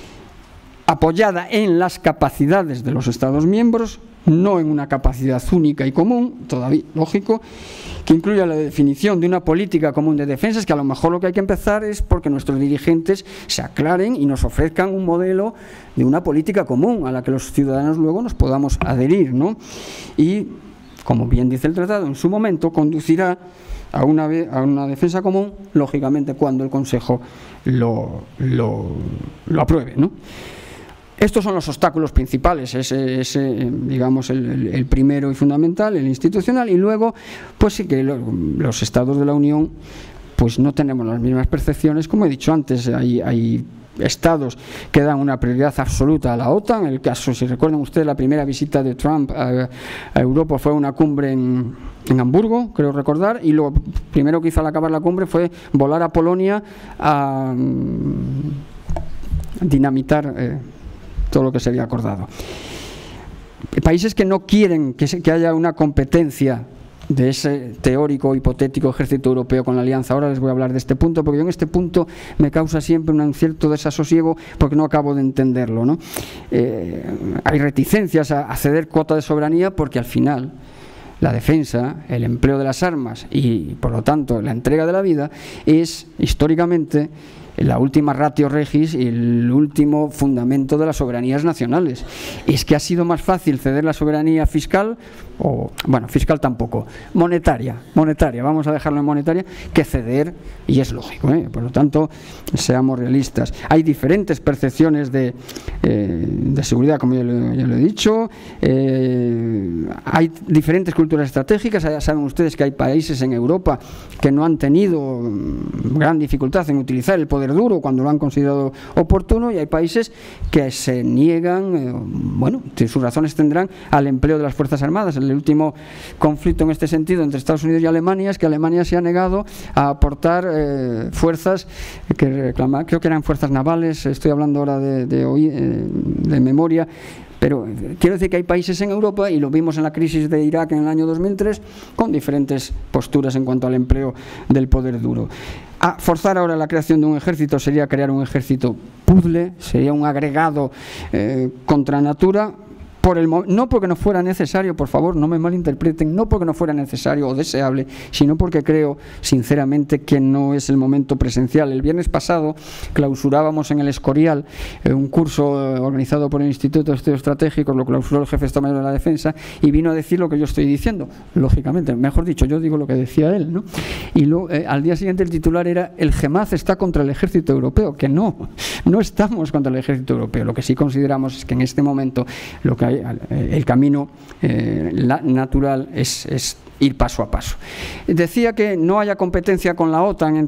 Apoyada en las capacidades de los Estados miembros, no en una capacidad única y común, todavía lógico, que incluya la definición de una política común de defensa. Es que a lo mejor lo que hay que empezar es porque nuestros dirigentes se aclaren y nos ofrezcan un modelo de una política común a la que los ciudadanos luego nos podamos adherir, ¿no? Y, como bien dice el tratado, en su momento conducirá a una defensa común, lógicamente cuando el Consejo lo apruebe, ¿no? Estos son los obstáculos principales, digamos el primero y fundamental, el institucional, y luego pues sí que los Estados de la Unión pues no tenemos las mismas percepciones. Como he dicho antes, hay Estados que dan una prioridad absoluta a la OTAN. En el caso, si recuerdan ustedes, la primera visita de Trump a Europa fue una cumbre en Hamburgo, creo recordar, y lo primero que hizo al acabar la cumbre fue volar a Polonia a dinamitar todo lo que se había acordado. Países que no quieren que haya una competencia de ese teórico hipotético ejército europeo con la alianza. Ahora les voy a hablar de este punto, porque yo en este punto me causa siempre un cierto desasosiego porque no acabo de entenderlo, ¿no? Hay reticencias a ceder cuota de soberanía porque al final la defensa, el empleo de las armas y por lo tanto la entrega de la vida es históricamente la última ratio regis y el último fundamento de las soberanías nacionales. Es que ha sido más fácil ceder la soberanía fiscal, o bueno, fiscal tampoco, monetaria, vamos a dejarlo en monetaria, que ceder, y es lógico, por lo tanto, seamos realistas. Hay diferentes percepciones de seguridad, como ya lo he dicho, hay diferentes culturas estratégicas. Ya saben ustedes que hay países en Europa que no han tenido gran dificultad en utilizar el poder duro cuando lo han considerado oportuno, y hay países que se niegan, bueno, sus razones tendrán, al empleo de las Fuerzas Armadas. El último conflicto en este sentido entre Estados Unidos y Alemania es que Alemania se ha negado a aportar fuerzas que reclamaban, creo que eran fuerzas navales, estoy hablando ahora de memoria, pero quiero decir que hay países en Europa, y lo vimos en la crisis de Irak en el año 2003, con diferentes posturas en cuanto al empleo del poder duro. Forzar ahora la creación de un ejército sería crear un ejército puzzle, sería un agregado contra natura. No porque no fuera necesario, por favor, no me malinterpreten, no porque no fuera necesario o deseable, sino porque creo sinceramente que no es el momento presencial. El viernes pasado clausurábamos en el Escorial un curso organizado por el Instituto de Estudios Estratégicos, lo clausuró el jefe de Estado Mayor de la Defensa, y vino a decir lo que yo estoy diciendo, lógicamente, mejor dicho, yo digo lo que decía él, ¿no? Y al día siguiente el titular era: el GEMAZ está contra el ejército europeo. Que no estamos contra el ejército europeo. Lo que sí consideramos es que en este momento lo que el camino natural es ir paso a paso. Decía que no haya competencia con la OTAN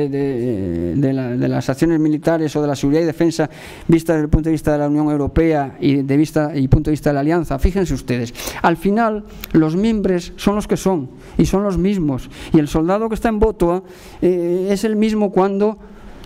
de las acciones militares o de la seguridad y defensa vista desde el punto de vista de la Unión Europea y punto de vista de la Alianza. Fíjense ustedes, al final los miembros son los que son y son los mismos, y el soldado que está en Botoa es el mismo cuando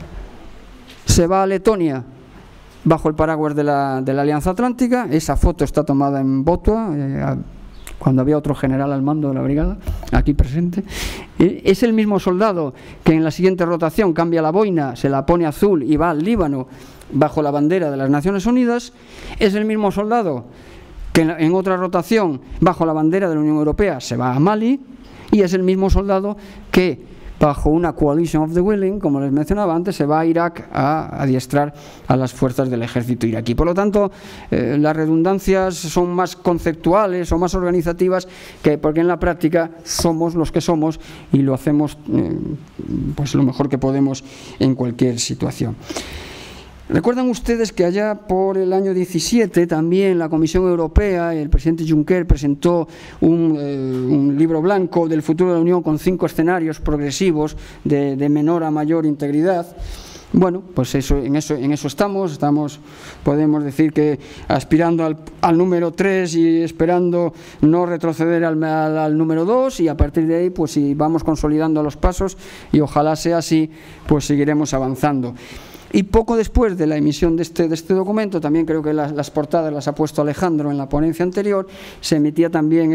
se va a Letonia bajo el paraguas de la Alianza Atlántica. Esa foto está tomada en Botoa, cuando había otro general al mando de la brigada, aquí presente. Es el mismo soldado que en la siguiente rotación cambia la boina, se la pone azul y va al Líbano bajo la bandera de las Naciones Unidas. Es el mismo soldado que en otra rotación, bajo la bandera de la Unión Europea, se va a Mali. Y es el mismo soldado que bajo una coalition of the willing, como les mencionaba antes, se va a Irak a adiestrar a las fuerzas del ejército iraquí. Por lo tanto, las redundancias son más conceptuales o más organizativas, porque en la práctica somos los que somos y lo hacemos pues lo mejor que podemos en cualquier situación. Recuerdan ustedes que allá por el año 17 también la Comisión Europea, el presidente Juncker presentó un libro blanco del futuro de la Unión con 5 escenarios progresivos de menor a mayor integridad. Bueno, pues en eso estamos, podemos decir que aspirando al número 3 y esperando no retroceder al número 2, y a partir de ahí, pues si vamos consolidando los pasos, y ojalá sea así, pues seguiremos avanzando. Y poco después de la emisión de este documento, también creo que las portadas las ha puesto Alejandro en la ponencia anterior, se emitía también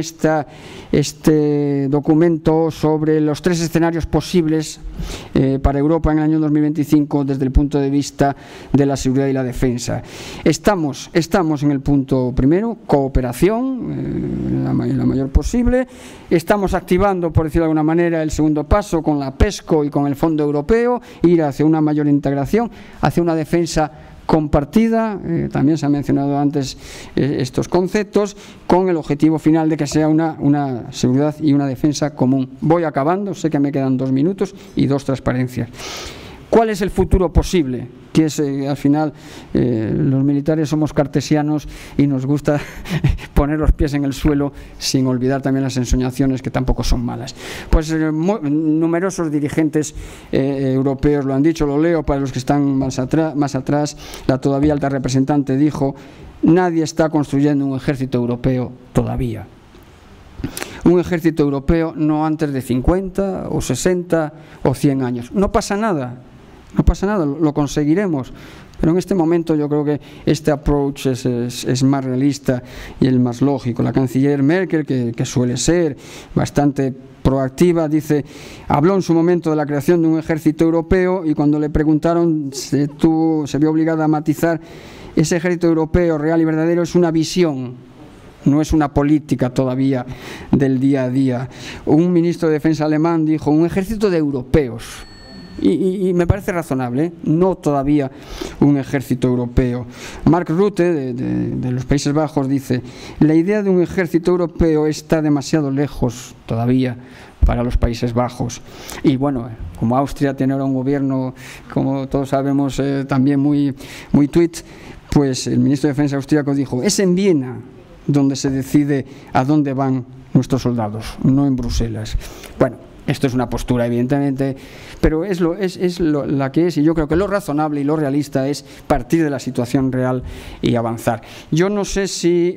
este documento sobre los 3 escenarios posibles para Europa en el año 2025 desde el punto de vista de la seguridad y la defensa. Estamos en el punto primero, cooperación, la mayor posible. Estamos activando, por decirlo de alguna manera, el segundo paso con la PESCO y con el Fondo Europeo, ir hacia una mayor integración, hacia una defensa compartida, también se han mencionado antes estos conceptos, con el objetivo final de que sea una seguridad y una defensa común. Voy acabando, sé que me quedan 2 minutos y 2 transparencias. ¿Cuál es el futuro posible? Que es, al final, los militares somos cartesianos y nos gusta poner los pies en el suelo sin olvidar también las ensoñaciones, que tampoco son malas. Pues numerosos dirigentes europeos lo han dicho, lo leo para los que están más atrás. La todavía alta representante dijo: nadie está construyendo un ejército europeo todavía. Un ejército europeo no antes de 50 o 60 o 100 años. No pasa nada. No pasa nada, lo conseguiremos, pero en este momento yo creo que este approach es más realista y el más lógico. La canciller Merkel, que suele ser bastante proactiva, habló en su momento de la creación de un ejército europeo, y cuando le preguntaron se vio obligada a matizar: ese ejército europeo real y verdadero es una visión, no es una política todavía del día a día. Un ministro de defensa alemán dijo: un ejército de europeos. y me parece razonable, no todavía un ejército europeo. Mark Rutte, de los Países Bajos, dice: la idea de un ejército europeo está demasiado lejos todavía para los Países Bajos. Y bueno, como Austria tiene ahora un gobierno, como todos sabemos, también muy tweet, pues el ministro de Defensa austríaco dijo: es en Viena donde se decide a dónde van nuestros soldados, no en Bruselas. Bueno, esto es una postura, evidentemente, pero es la que es, y yo creo que lo razonable y lo realista es partir de la situación real y avanzar. Yo no sé si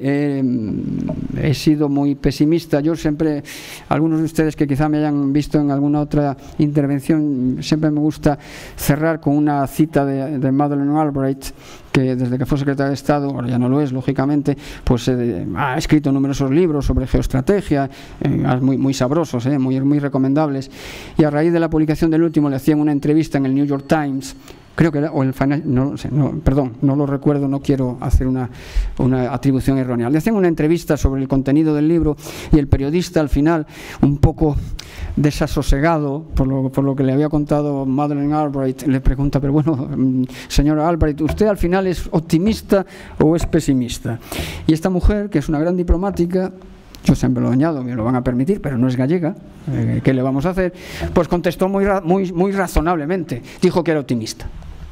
he sido muy pesimista. Yo siempre, algunos de ustedes que quizá me hayan visto en alguna otra intervención, siempre me gusta cerrar con una cita de Madeleine Albright, que desde que fue secretaria de Estado, ahora ya no lo es, lógicamente, pues ha escrito numerosos libros sobre geoestrategia, muy sabrosos, muy recomendables, y a raíz de la publicación del último le hacían una entrevista en el New York Times, creo que era, o el perdón, no lo recuerdo, no quiero hacer una atribución errónea. Le hacían una entrevista sobre el contenido del libro y el periodista al final, un poco desasosegado por lo que le había contado Madeleine Albright, le pregunta: pero bueno, señora Albright, ¿usted al final es optimista o es pesimista? Y esta mujer, que es una gran diplomática, yo siempre lo añado, me lo van a permitir, pero no es gallega, ¿qué le vamos a hacer? Pues contestó muy razonablemente, dijo que era optimista.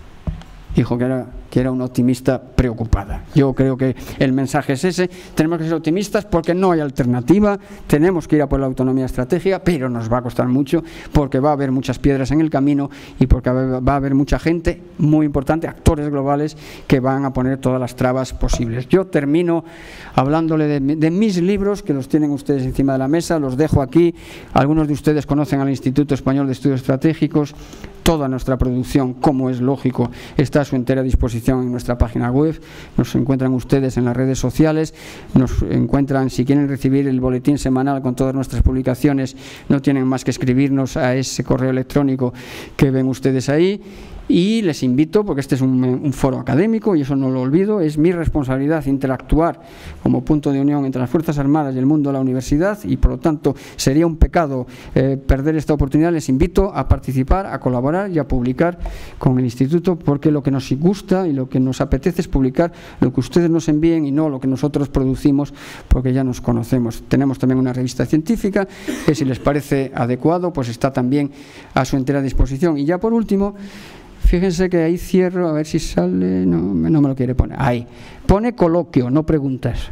Dijo que era una optimista preocupada. Yo creo que el mensaje es ese: tenemos que ser optimistas porque no hay alternativa, tenemos que ir a por la autonomía estratégica, pero nos va a costar mucho porque va a haber muchas piedras en el camino y porque va a haber mucha gente muy importante, actores globales, que van a poner todas las trabas posibles. Yo termino hablándole de mis libros, que los tienen ustedes encima de la mesa, los dejo aquí. Algunos de ustedes conocen al Instituto Español de Estudios Estratégicos. Toda nuestra producción, como es lógico, está a su entera disposición en nuestra página web. Nos encuentran ustedes en las redes sociales, nos encuentran, si quieren recibir el boletín semanal con todas nuestras publicaciones, no tienen más que escribirnos a ese correo electrónico que ven ustedes ahí. Y les invito, porque este es un foro académico y eso no lo olvido, es mi responsabilidad interactuar como punto de unión entre las Fuerzas Armadas y el mundo de la universidad, y por lo tanto sería un pecado perder esta oportunidad. Les invito a participar, a colaborar y a publicar con el Instituto, porque lo que nos gusta y lo que nos apetece es publicar lo que ustedes nos envíen y no lo que nosotros producimos, porque ya nos conocemos. Tenemos también una revista científica que, si les parece adecuado, pues está también a su entera disposición. Y ya por último, fíjense que ahí cierro, a ver si sale, no me lo quiere poner. Ahí, pone coloquio, no preguntas.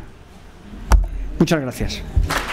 Muchas gracias.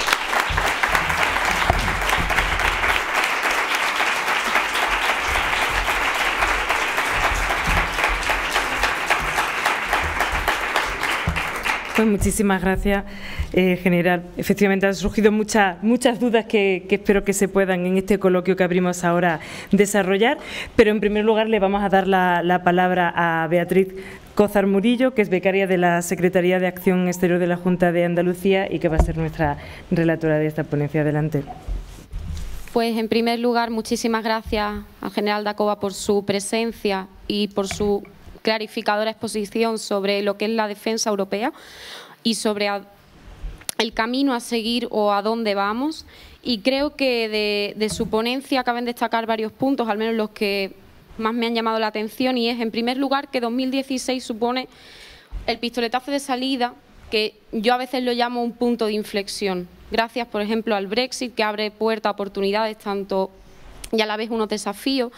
Pues muchísimas gracias, general. Efectivamente han surgido muchas dudas que espero que se puedan en este coloquio que abrimos ahora desarrollar, pero en primer lugar le vamos a dar la palabra a Beatriz Cózar Murillo, que es becaria de la Secretaría de Acción Exterior de la Junta de Andalucía y que va a ser nuestra relatora de esta ponencia. Adelante. Pues en primer lugar, muchísimas gracias al general Dacova por su presencia y por su clarificadora exposición sobre lo que es la defensa europea y sobre el camino a seguir o a dónde vamos. Y creo que de su ponencia caben destacar varios puntos, al menos los que más me han llamado la atención, y es, en primer lugar, que 2016 supone el pistoletazo de salida, que yo a veces lo llamo un punto de inflexión. Gracias, por ejemplo, al Brexit, que abre puertas a oportunidades tanto y a la vez unos desafíos.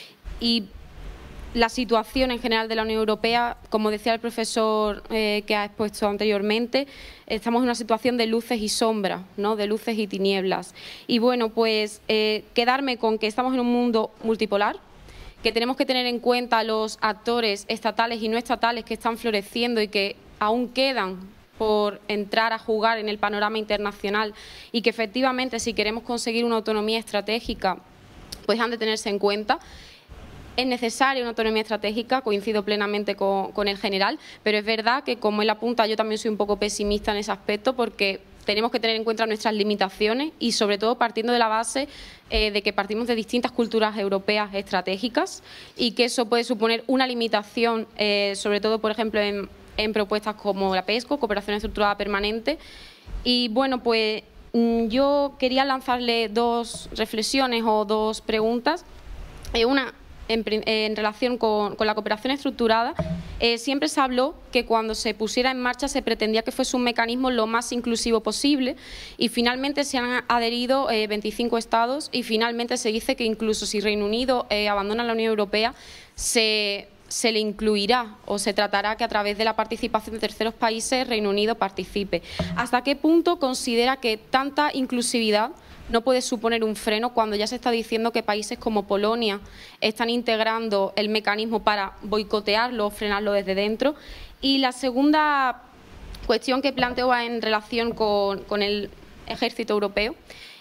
Y la situación en general de la Unión Europea, como decía el profesor que ha expuesto anteriormente, estamos en una situación de luces y sombras, ¿no? De luces y tinieblas. Y bueno, pues quedarme con que estamos en un mundo multipolar, que tenemos que tener en cuenta los actores estatales y no estatales que están floreciendo y que aún quedan por entrar a jugar en el panorama internacional, y que efectivamente, si queremos conseguir una autonomía estratégica, pues han de tenerse en cuenta. Es necesaria una autonomía estratégica, coincido plenamente con el general, pero es verdad que, como él apunta, yo también soy un poco pesimista en ese aspecto, porque tenemos que tener en cuenta nuestras limitaciones y, sobre todo, partiendo de la base de que partimos de distintas culturas europeas estratégicas, y que eso puede suponer una limitación, sobre todo, por ejemplo, en propuestas como la PESCO, Cooperación Estructurada Permanente. Y bueno, pues yo quería lanzarle dos reflexiones o dos preguntas. en relación con la cooperación estructurada, siempre se habló que cuando se pusiera en marcha se pretendía que fuese un mecanismo lo más inclusivo posible, y finalmente se han adherido 25 Estados, y finalmente se dice que incluso si Reino Unido abandona la Unión Europea, se le incluirá o se tratará que a través de la participación de terceros países Reino Unido participe. ¿Hasta qué punto considera que tanta inclusividad no puede suponer un freno cuando ya se está diciendo que países como Polonia están integrando el mecanismo para boicotearlo o frenarlo desde dentro? Y la segunda cuestión que planteo va en relación con el ejército europeo.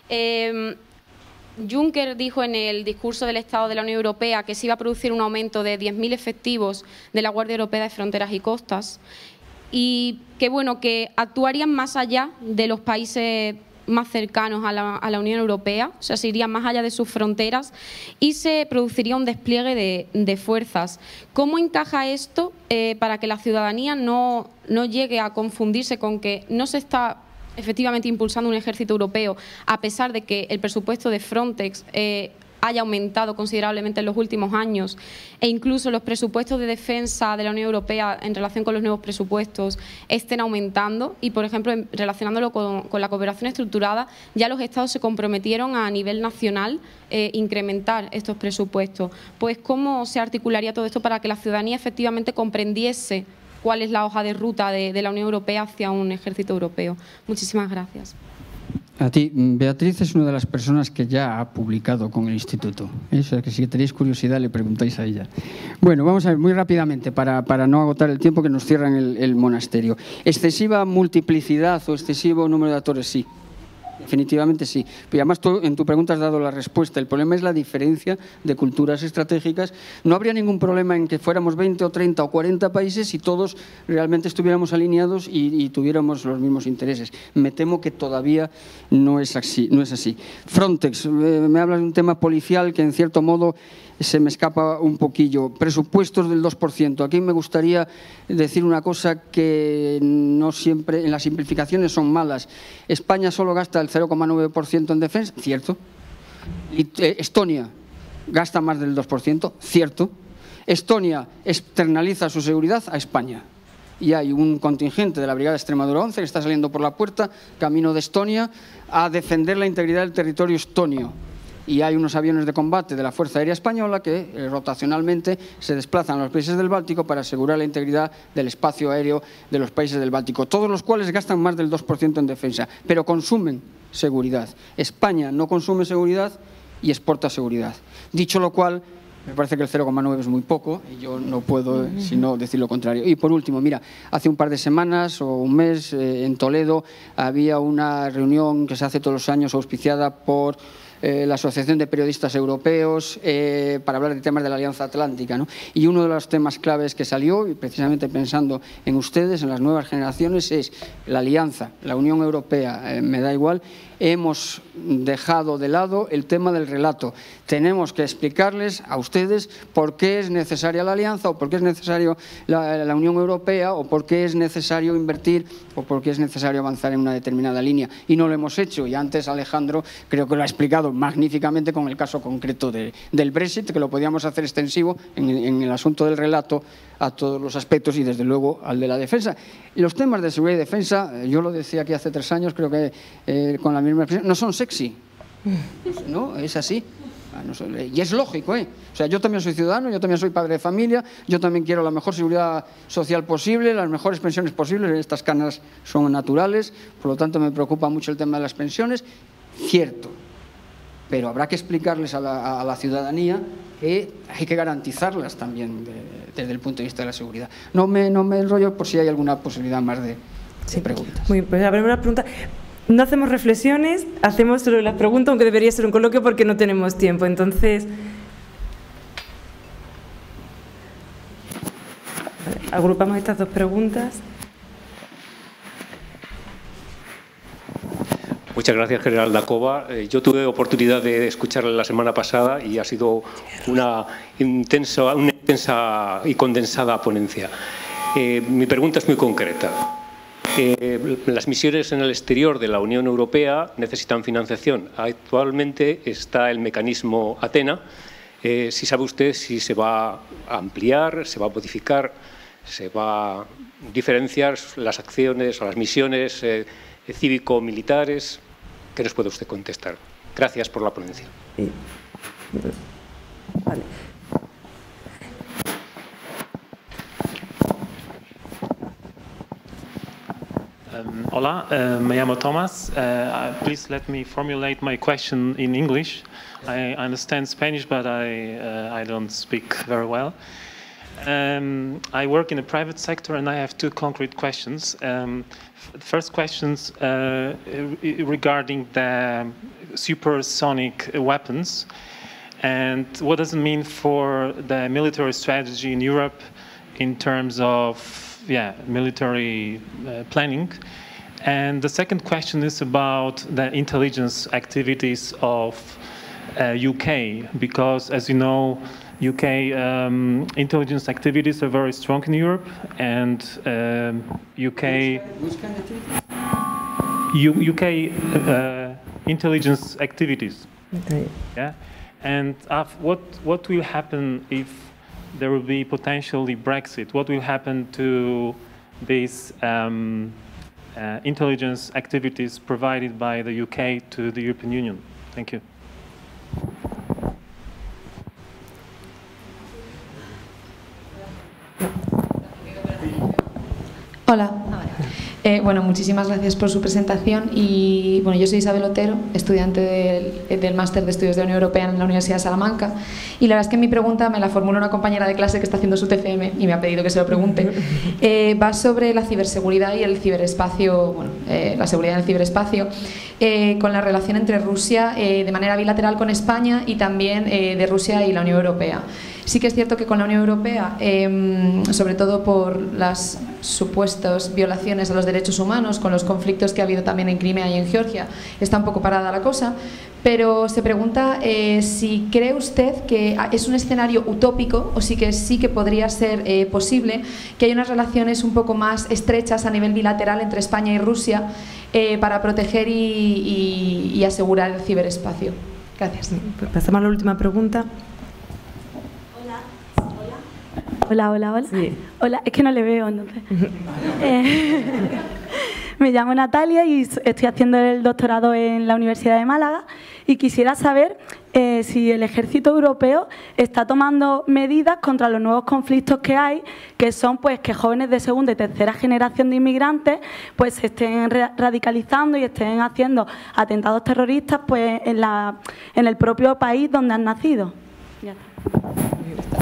Juncker dijo en el discurso del Estado de la Unión Europea que se iba a producir un aumento de 10.000 efectivos de la Guardia Europea de Fronteras y Costas, y que, bueno, que actuarían más allá de los países más cercanos a la Unión Europea, o sea, se irían más allá de sus fronteras y se produciría un despliegue de fuerzas. ¿Cómo encaja esto para que la ciudadanía no llegue a confundirse con que no se está efectivamente impulsando un ejército europeo, a pesar de que el presupuesto de Frontex haya aumentado considerablemente en los últimos años, e incluso los presupuestos de defensa de la Unión Europea en relación con los nuevos presupuestos estén aumentando? Y, por ejemplo, relacionándolo con la cooperación estructurada, ya los Estados se comprometieron a nivel nacional incrementar estos presupuestos. Pues, ¿cómo se articularía todo esto para que la ciudadanía efectivamente comprendiese cuál es la hoja de ruta de la Unión Europea hacia un ejército europeo? Muchísimas gracias. A ti, Beatriz es una de las personas que ya ha publicado con el Instituto. O sea, que si tenéis curiosidad le preguntáis a ella. Bueno, vamos a ver muy rápidamente, para no agotar el tiempo que nos cierran el monasterio. ¿Excesiva multiplicidad o excesivo número de actores? Sí. Definitivamente sí. Y además tú en tu pregunta has dado la respuesta. El problema es la diferencia de culturas estratégicas. No habría ningún problema en que fuéramos 20 o 30 o 40 países y todos realmente estuviéramos alineados y tuviéramos los mismos intereses. Me temo que todavía no es así. Frontex, me hablas de un tema policial que en cierto modo se me escapa un poquillo. Presupuestos del 2%. Aquí me gustaría decir una cosa que no siempre, en las simplificaciones son malas. España solo gasta el 0,9% en defensa, cierto. Estonia gasta más del 2%, cierto. Estonia externaliza su seguridad a España. Y hay un contingente de la Brigada Extremadura 11 que está saliendo por la puerta, camino de Estonia, a defender la integridad del territorio estonio. Y hay unos aviones de combate de la Fuerza Aérea Española que rotacionalmente se desplazan a los países del Báltico para asegurar la integridad del espacio aéreo de los países del Báltico, todos los cuales gastan más del 2% en defensa, pero consumen seguridad. España no consume seguridad y exporta seguridad. Dicho lo cual, me parece que el 0,9 es muy poco y yo no puedo sino decir lo contrario. Y por último, mira, hace un par de semanas o un mes en Toledo había una reunión que se hace todos los años auspiciada por la Asociación de Periodistas Europeos para hablar de temas de la Alianza Atlántica, ¿no? Y uno de los temas claves que salió, y precisamente pensando en ustedes, en las nuevas generaciones, es la Alianza, la Unión Europea, me da igual. Hemos dejado de lado el tema del relato. Tenemos que explicarles a ustedes por qué es necesaria la alianza o por qué es necesario la Unión Europea o por qué es necesario invertir o por qué es necesario avanzar en una determinada línea. Y no lo hemos hecho. Y antes Alejandro creo que lo ha explicado magníficamente con el caso concreto del Brexit, que lo podíamos hacer extensivo en el asunto del relato a todos los aspectos y desde luego al de la defensa. Los temas de seguridad y defensa, yo lo decía aquí hace 3 años, creo que con la misma expresión, no son sexy. No, es así. Y es lógico, ¿eh? O sea, yo también soy ciudadano, yo también soy padre de familia, yo también quiero la mejor seguridad social posible, las mejores pensiones posibles. Estas canas son naturales, por lo tanto me preocupa mucho el tema de las pensiones. Cierto. Pero habrá que explicarles a la ciudadanía que hay que garantizarlas también desde el punto de vista de la seguridad. No me enrollo por si hay alguna posibilidad más de preguntas. Muy bien, pues la primera pregunta. No hacemos reflexiones, hacemos solo las preguntas, aunque debería ser un coloquio porque no tenemos tiempo. Entonces, agrupamos estas 2 preguntas. Muchas gracias, general Dacova. Yo tuve oportunidad de escucharla la semana pasada y ha sido una intensa y condensada ponencia. Mi pregunta es muy concreta. Las misiones en el exterior de la Unión Europea necesitan financiación. Actualmente está el mecanismo Athena, Si sabe usted si se va a ampliar, se va a modificar, se va a diferenciar las acciones o las misiones cívico-militares. ¿Qué nos puede usted contestar? Gracias por la ponencia. Vale. Hola, me llamo Thomas. Please let me formulate my question in English. I understand Spanish, but I don't speak very well. I work in the private sector, and I have two concrete questions. First questions regarding the supersonic weapons, and what does it mean for the military strategy in Europe in terms of military planning? And the second question is about the intelligence activities of UK, because as you know, UK intelligence activities are very strong in Europe, and UK intelligence activities. Okay. Yeah, and what will happen if there will be potentially Brexit? What will happen to these intelligence activities provided by the UK to the European Union? Thank you. Hola. Bueno, muchísimas gracias por su presentación. Y bueno, yo soy Isabel Otero, estudiante del Máster de Estudios de la Unión Europea en la Universidad de Salamanca. Y la verdad es que mi pregunta me la formula una compañera de clase que está haciendo su TFM y me ha pedido que se lo pregunte. Va sobre la ciberseguridad y el ciberespacio, bueno, la seguridad en el ciberespacio, con la relación entre Rusia de manera bilateral con España y también de Rusia y la Unión Europea. Sí que es cierto que con la Unión Europea, sobre todo por las supuestas violaciones a los derechos humanos, con los conflictos que ha habido también en Crimea y en Georgia, está un poco parada la cosa, pero se pregunta si cree usted que es un escenario utópico o sí que podría ser posible que haya unas relaciones un poco más estrechas a nivel bilateral entre España y Rusia para proteger y asegurar el ciberespacio. Gracias. Pasamos a la última pregunta. Hola. Sí. Hola, es que no le veo, entonces. Me llamo Natalia y estoy haciendo el doctorado en la Universidad de Málaga y quisiera saber si el ejército europeo está tomando medidas contra los nuevos conflictos que hay, que son pues que jóvenes de segunda y tercera generación de inmigrantes pues se estén radicalizando y estén haciendo atentados terroristas pues en el propio país donde han nacido. Ya está.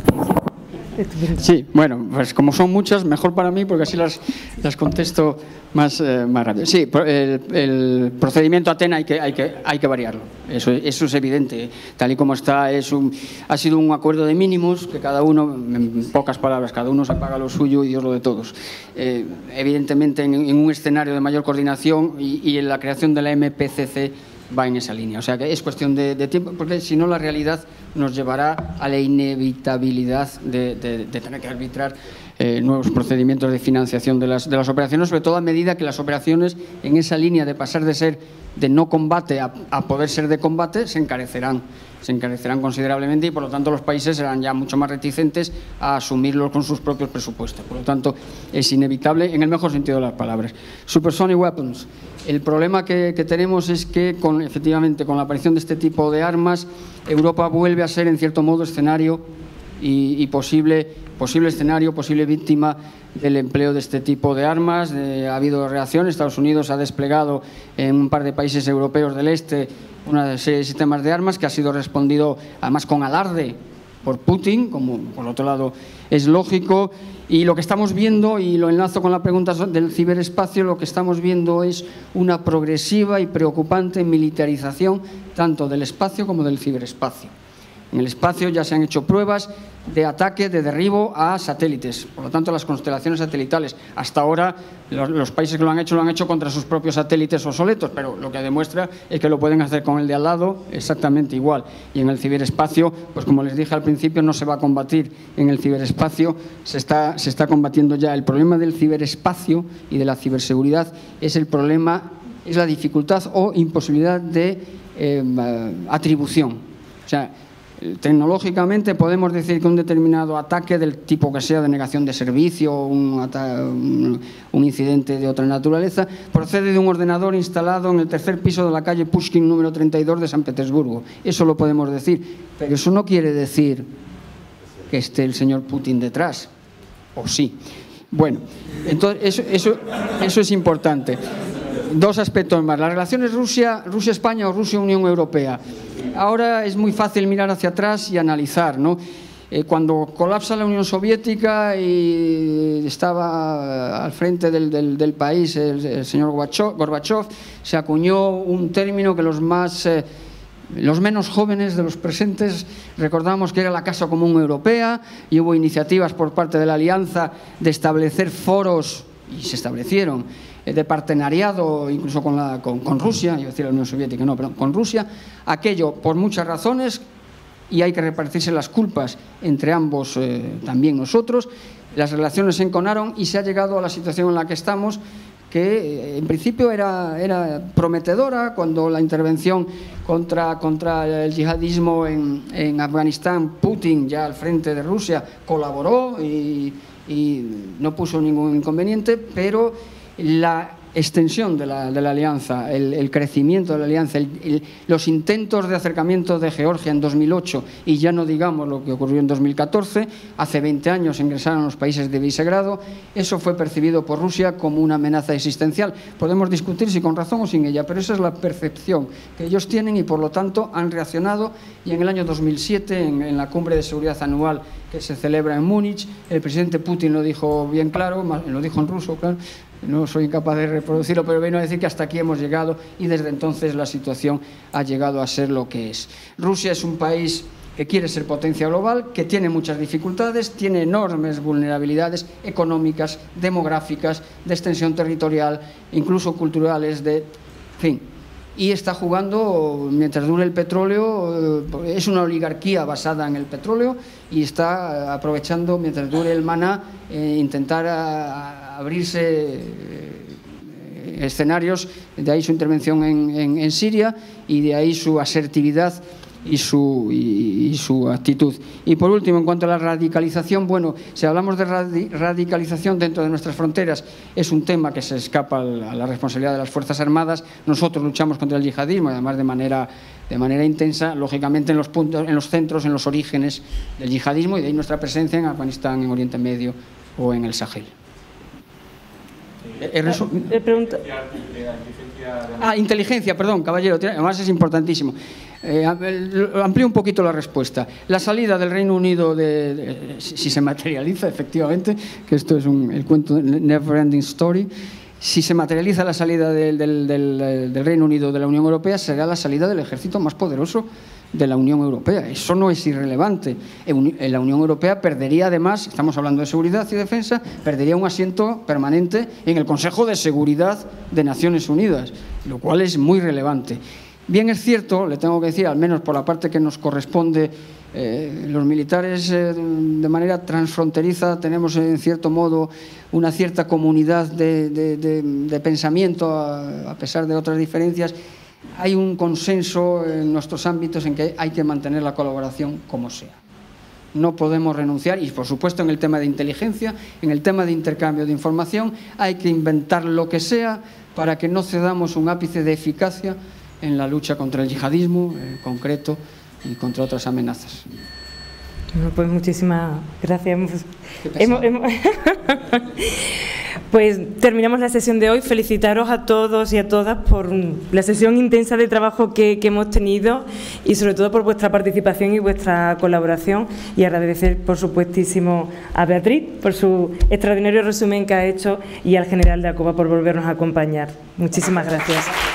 Sí, bueno, pues como son muchas, mejor para mí porque así las contesto más rápido. Sí, el procedimiento Athena hay que variarlo, eso es evidente. Tal y como está, ha sido un acuerdo de mínimos que cada uno, en pocas palabras, cada uno se paga lo suyo y Dios lo de todos. Evidentemente en un escenario de mayor coordinación y en la creación de la MPCC va en esa línea. O sea que es cuestión de tiempo, porque si no la realidad nos llevará a la inevitabilidad de tener que arbitrar nuevos procedimientos de financiación de las operaciones, sobre todo a medida que las operaciones en esa línea de pasar de ser de no combate a poder ser de combate se encarecerán considerablemente y por lo tanto los países serán ya mucho más reticentes a asumirlos con sus propios presupuestos. Por lo tanto es inevitable en el mejor sentido de las palabras. Supersonic weapons. El problema que tenemos es que efectivamente con la aparición de este tipo de armas Europa vuelve a ser en cierto modo escenario y posible escenario, posible víctima del empleo de este tipo de armas. Ha habido reacciones, Estados Unidos ha desplegado en un par de países europeos del este una serie de sistemas de armas que ha sido respondido además con alarde por Putin, como por otro lado es lógico. Y lo que estamos viendo, y lo enlazo con la pregunta del ciberespacio, lo que estamos viendo es una progresiva y preocupante militarización tanto del espacio como del ciberespacio. En el espacio ya se han hecho pruebas de ataque, de derribo a satélites. Por lo tanto, las constelaciones satelitales. Hasta ahora, los países que lo han hecho contra sus propios satélites obsoletos, pero lo que demuestra es que lo pueden hacer con el de al lado exactamente igual. Y en el ciberespacio, pues como les dije al principio, no se va a combatir en el ciberespacio, se está combatiendo ya. El problema del ciberespacio y de la ciberseguridad es la dificultad o imposibilidad de atribución. O sea, Tecnológicamente podemos decir que un determinado ataque del tipo que sea de negación de servicio o un incidente de otra naturaleza procede de un ordenador instalado en el tercer piso de la calle Pushkin número 32 de San Petersburgo. Eso lo podemos decir, pero eso no quiere decir que esté el señor Putin detrás, ¿o sí? Bueno, entonces eso es importante. Dos aspectos más. Las relaciones Rusia-España o Rusia-Unión Europea. Ahora es muy fácil mirar hacia atrás y analizar, ¿no? Cuando colapsa la Unión Soviética y estaba al frente del país el señor Gorbachev, se acuñó un término que los menos jóvenes de los presentes recordamos que era la Casa Común Europea, y hubo iniciativas por parte de la Alianza de establecer foros, y se establecieron, de partenariado incluso con Rusia, iba a decir la Unión Soviética, no, pero con Rusia. Aquello por muchas razones, y hay que repartirse las culpas entre ambos, también nosotros. Las relaciones se enconaron y se ha llegado a la situación en la que estamos, que en principio era prometedora, cuando la intervención contra el yihadismo en Afganistán, Putin, ya al frente de Rusia, colaboró y no puso ningún inconveniente, pero la extensión de la alianza, el crecimiento de la alianza, los intentos de acercamiento de Georgia en 2008, y ya no digamos lo que ocurrió en 2014, hace 20 años ingresaron los países de Visegrado, eso fue percibido por Rusia como una amenaza existencial. Podemos discutir si con razón o sin ella, pero esa es la percepción que ellos tienen y por lo tanto han reaccionado. Y en el año 2007, en la cumbre de seguridad anual que se celebra en Múnich, el presidente Putin lo dijo bien claro, lo dijo en ruso, claro. No soy incapaz de reproducirlo, pero vengo a decir que hasta aquí hemos llegado, y desde entonces la situación ha llegado a ser lo que es. Rusia es un país que quiere ser potencia global, que tiene muchas dificultades, tiene enormes vulnerabilidades económicas, demográficas, de extensión territorial, incluso culturales, en fin. Y está jugando, mientras dure el petróleo, es una oligarquía basada en el petróleo, y está aprovechando, mientras dure el maná, intentar abrirse escenarios. De ahí su intervención en Siria, y de ahí su asertividad y su actitud. Y por último, en cuanto a la radicalización, bueno, si hablamos de radicalización dentro de nuestras fronteras, es un tema que se escapa a la responsabilidad de las Fuerzas Armadas. Nosotros luchamos contra el yihadismo, además de manera intensa, lógicamente en los centros, en los orígenes del yihadismo, y de ahí nuestra presencia en Afganistán, en Oriente Medio o en el Sahel. Inteligencia, perdón, caballero, además es importantísimo. Amplío un poquito la respuesta. La salida del Reino Unido, si se materializa efectivamente, que esto es el cuento Never Ending Story, si se materializa la salida del Reino Unido de la Unión Europea, será la salida del ejército más poderoso de la Unión Europea. Eso no es irrelevante. La Unión Europea perdería, además, estamos hablando de seguridad y defensa, perdería un asiento permanente en el Consejo de Seguridad de Naciones Unidas, lo cual es muy relevante. Bien es cierto, le tengo que decir, al menos por la parte que nos corresponde, los militares de manera transfronteriza tenemos en cierto modo una cierta comunidad de pensamiento, a pesar de otras diferencias. Hay un consenso en nuestros ámbitos en que hay que mantener la colaboración como sea. No podemos renunciar, y por supuesto en el tema de inteligencia, en el tema de intercambio de información, hay que inventar lo que sea para que no cedamos un ápice de eficacia en la lucha contra el yihadismo en concreto y contra otras amenazas. Bueno, pues muchísimas gracias. Pues terminamos la sesión de hoy. Felicitaros a todos y a todas por la sesión intensa de trabajo que hemos tenido, y sobre todo por vuestra participación y vuestra colaboración, y agradecer por supuestísimo a Beatriz por su extraordinario resumen que ha hecho, y al general Dacova por volvernos a acompañar. Muchísimas gracias.